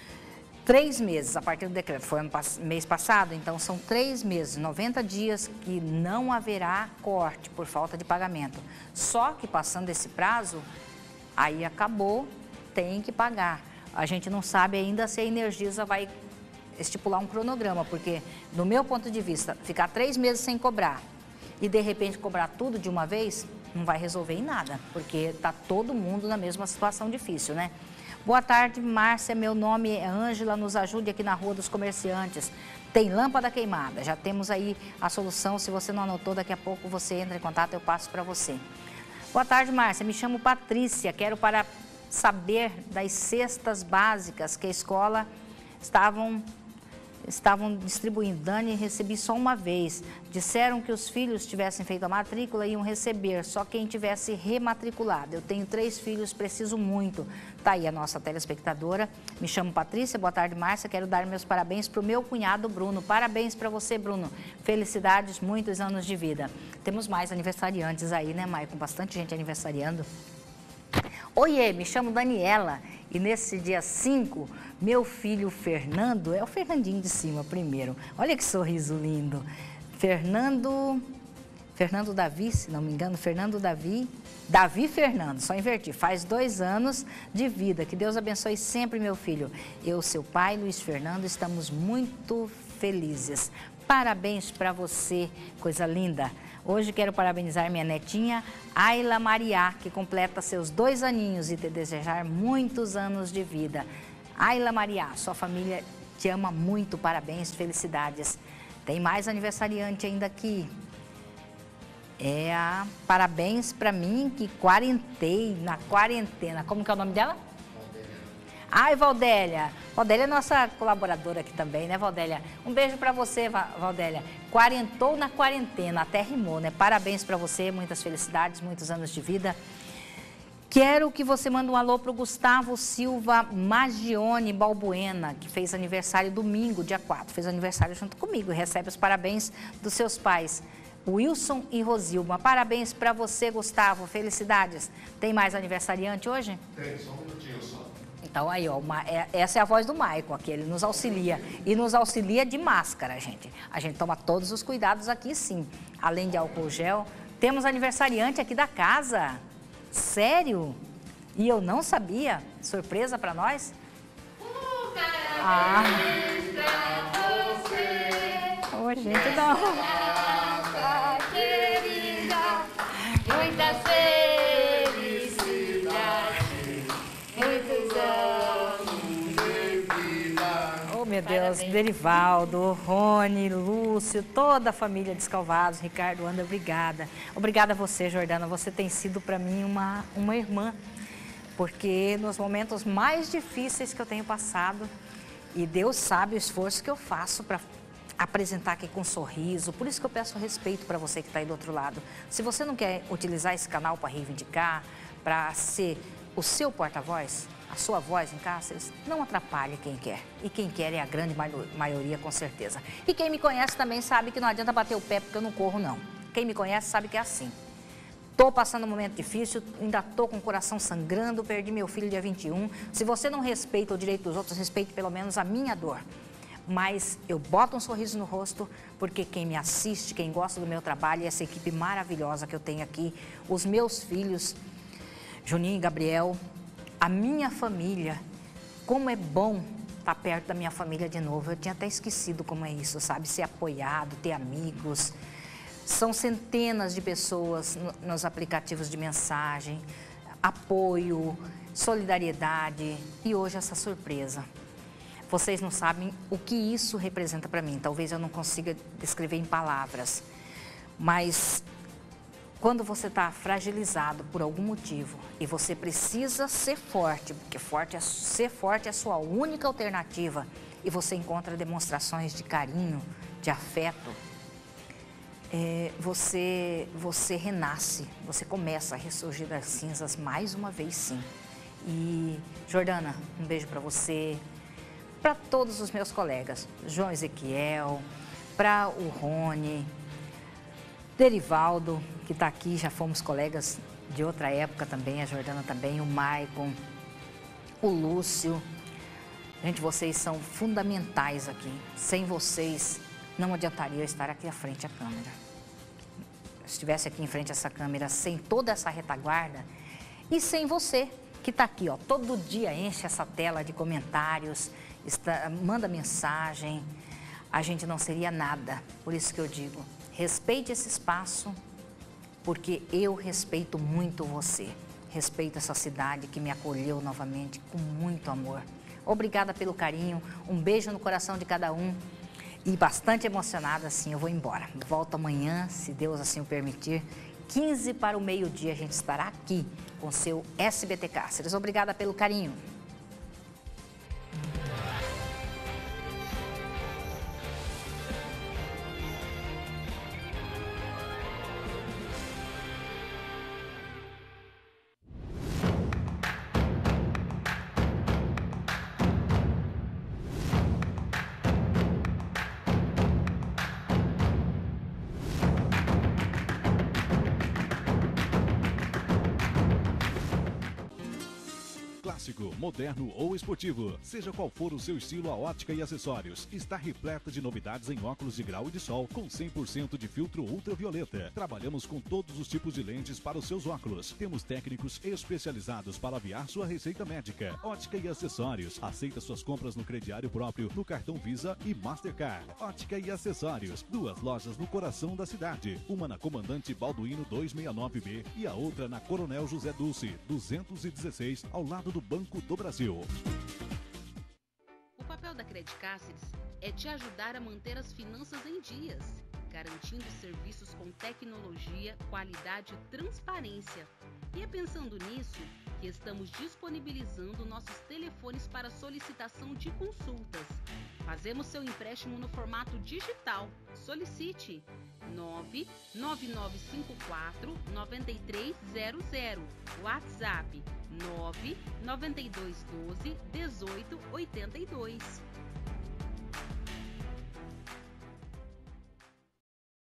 Três meses, a partir do decreto, foi ano, mês passado, então são três meses, noventa dias que não haverá corte por falta de pagamento. Só que passando esse prazo, aí acabou, tem que pagar. A gente não sabe ainda se a Energisa vai estipular um cronograma, porque, no meu ponto de vista, ficar três meses sem cobrar e, de repente, cobrar tudo de uma vez, não vai resolver em nada, porque está todo mundo na mesma situação difícil, né? Boa tarde, Márcia, meu nome é Ângela, nos ajude aqui na Rua dos Comerciantes. Tem lâmpada queimada, já temos aí a solução, se você não anotou, daqui a pouco você entra em contato, eu passo para você. Boa tarde, Márcia, me chamo Patrícia, quero para saber das cestas básicas que a escola estavam... estavam distribuindo. Dani, recebi só uma vez. Disseram que os filhos tivessem feito a matrícula iam receber, só quem tivesse rematriculado. Eu tenho três filhos, preciso muito. Tá aí a nossa telespectadora. Me chamo Patrícia, boa tarde, Márcia. Quero dar meus parabéns para o meu cunhado Bruno. Parabéns para você, Bruno. Felicidades, muitos anos de vida. Temos mais aniversariantes aí, né, Maicon? Bastante gente aniversariando. Oiê, me chamo Daniela e nesse dia cinco, meu filho Fernando, é o Fernandinho de cima primeiro, olha que sorriso lindo, Fernando, Fernando Davi, se não me engano, Fernando Davi, Davi Fernando, só inverti, faz dois anos de vida, que Deus abençoe sempre meu filho. Eu, seu pai, Luiz Fernando, estamos muito felizes. Parabéns para você, coisa linda. Hoje quero parabenizar minha netinha, Ayla Maria, que completa seus dois aninhos e te desejar muitos anos de vida. Ayla Maria, sua família te ama muito, parabéns, felicidades. Tem mais aniversariante ainda aqui. É a parabéns para mim que quarentei na quarentena. Como que é o nome dela? Ai, Valdélia. Valdélia é nossa colaboradora aqui também, né, Valdélia? Um beijo para você, Valdélia. Quarentou na quarentena, até rimou, né? Parabéns para você, muitas felicidades, muitos anos de vida. Quero que você mande um alô para o Gustavo Silva Magione Balbuena, que fez aniversário domingo, dia quatro. Fez aniversário junto comigo e recebe os parabéns dos seus pais, Wilson e Rosilma. Parabéns para você, Gustavo. Felicidades. Tem mais aniversariante hoje? Tem, só um minutinho só. Então, aí, ó, uma, é, essa é a voz do Maicon aqui, ele nos auxilia. E nos auxilia de máscara, gente. A gente toma todos os cuidados aqui, sim. Além de álcool gel. Temos aniversariante aqui da casa. Sério? E eu não sabia. Surpresa para nós? Ah. Ô, gente, não. Querida, muitas felicidades. Muitos anos de vida. Oh, meu Deus, parabéns. Derivaldo, Rony, Lúcio, toda a família Descalvados, Ricardo, André, obrigada. Obrigada a você, Jordana, você tem sido para mim uma, uma irmã, porque nos momentos mais difíceis que eu tenho passado, e Deus sabe o esforço que eu faço para apresentar aqui com um sorriso, por isso que eu peço respeito para você que está aí do outro lado. Se você não quer utilizar esse canal para reivindicar, para ser o seu porta-voz, a sua voz em Cáceres, não atrapalhe quem quer. E quem quer é a grande maioria, com certeza. E quem me conhece também sabe que não adianta bater o pé porque eu não corro, não. Quem me conhece sabe que é assim. Estou passando um momento difícil, ainda estou com o coração sangrando, perdi meu filho dia vinte e um. Se você não respeita o direito dos outros, respeite pelo menos a minha dor. Mas eu boto um sorriso no rosto, porque quem me assiste, quem gosta do meu trabalho, e essa equipe maravilhosa que eu tenho aqui, os meus filhos, Juninho e Gabriel, a minha família, como é bom estar perto da minha família de novo. Eu tinha até esquecido como é isso, sabe? Ser apoiado, ter amigos. São centenas de pessoas nos aplicativos de mensagem, apoio, solidariedade e hoje essa surpresa. Vocês não sabem o que isso representa para mim. Talvez eu não consiga descrever em palavras, mas quando você está fragilizado por algum motivo e você precisa ser forte, porque forte é, ser forte é a sua única alternativa, e você encontra demonstrações de carinho, de afeto, é, você, você renasce, você começa a ressurgir das cinzas mais uma vez, sim. E, Jordana, um beijo para você, para todos os meus colegas, João Ezequiel, para o Rony, Derivaldo, que está aqui, já fomos colegas de outra época também, a Jordana também, o Maicon, o Lúcio. Gente, vocês são fundamentais aqui. Sem vocês, não adiantaria eu estar aqui à frente da câmera. Se estivesse aqui em frente a essa câmera, sem toda essa retaguarda, e sem você, que está aqui, ó, todo dia enche essa tela de comentários, está, manda mensagem, a gente não seria nada. Por isso que eu digo, respeite esse espaço, porque eu respeito muito você. Respeito essa cidade que me acolheu novamente com muito amor. Obrigada pelo carinho, um beijo no coração de cada um e bastante emocionada, assim, eu vou embora. Volto amanhã, se Deus assim o permitir, quinze para o meio-dia a gente estará aqui com o seu S B T Cáceres. Obrigada pelo carinho. clássico, moderno ou esportivo. Seja qual for o seu estilo, a Ótica e Acessórios está repleta de novidades em óculos de grau e de sol com cem por cento de filtro ultravioleta. Trabalhamos com todos os tipos de lentes para os seus óculos. Temos técnicos especializados para aviar sua receita médica. Ótica e Acessórios aceita suas compras no crediário próprio, no cartão Visa e Mastercard. Ótica e Acessórios, duas lojas no coração da cidade. Uma na Comandante Balduino duzentos e sessenta e nove B e a outra na Coronel José Dulce, duzentos e dezesseis, ao lado do Banco do Brasil. O papel da Credit Cáceres é te ajudar a manter as finanças em dias, garantindo serviços com tecnologia, qualidade e transparência. E é pensando nisso que estamos disponibilizando nossos telefones para solicitação de consultas. Fazemos seu empréstimo no formato digital. Solicite nove nove nove cinco quatro nove três zero zero, WhatsApp nove nove dois um dois, um oito oito dois.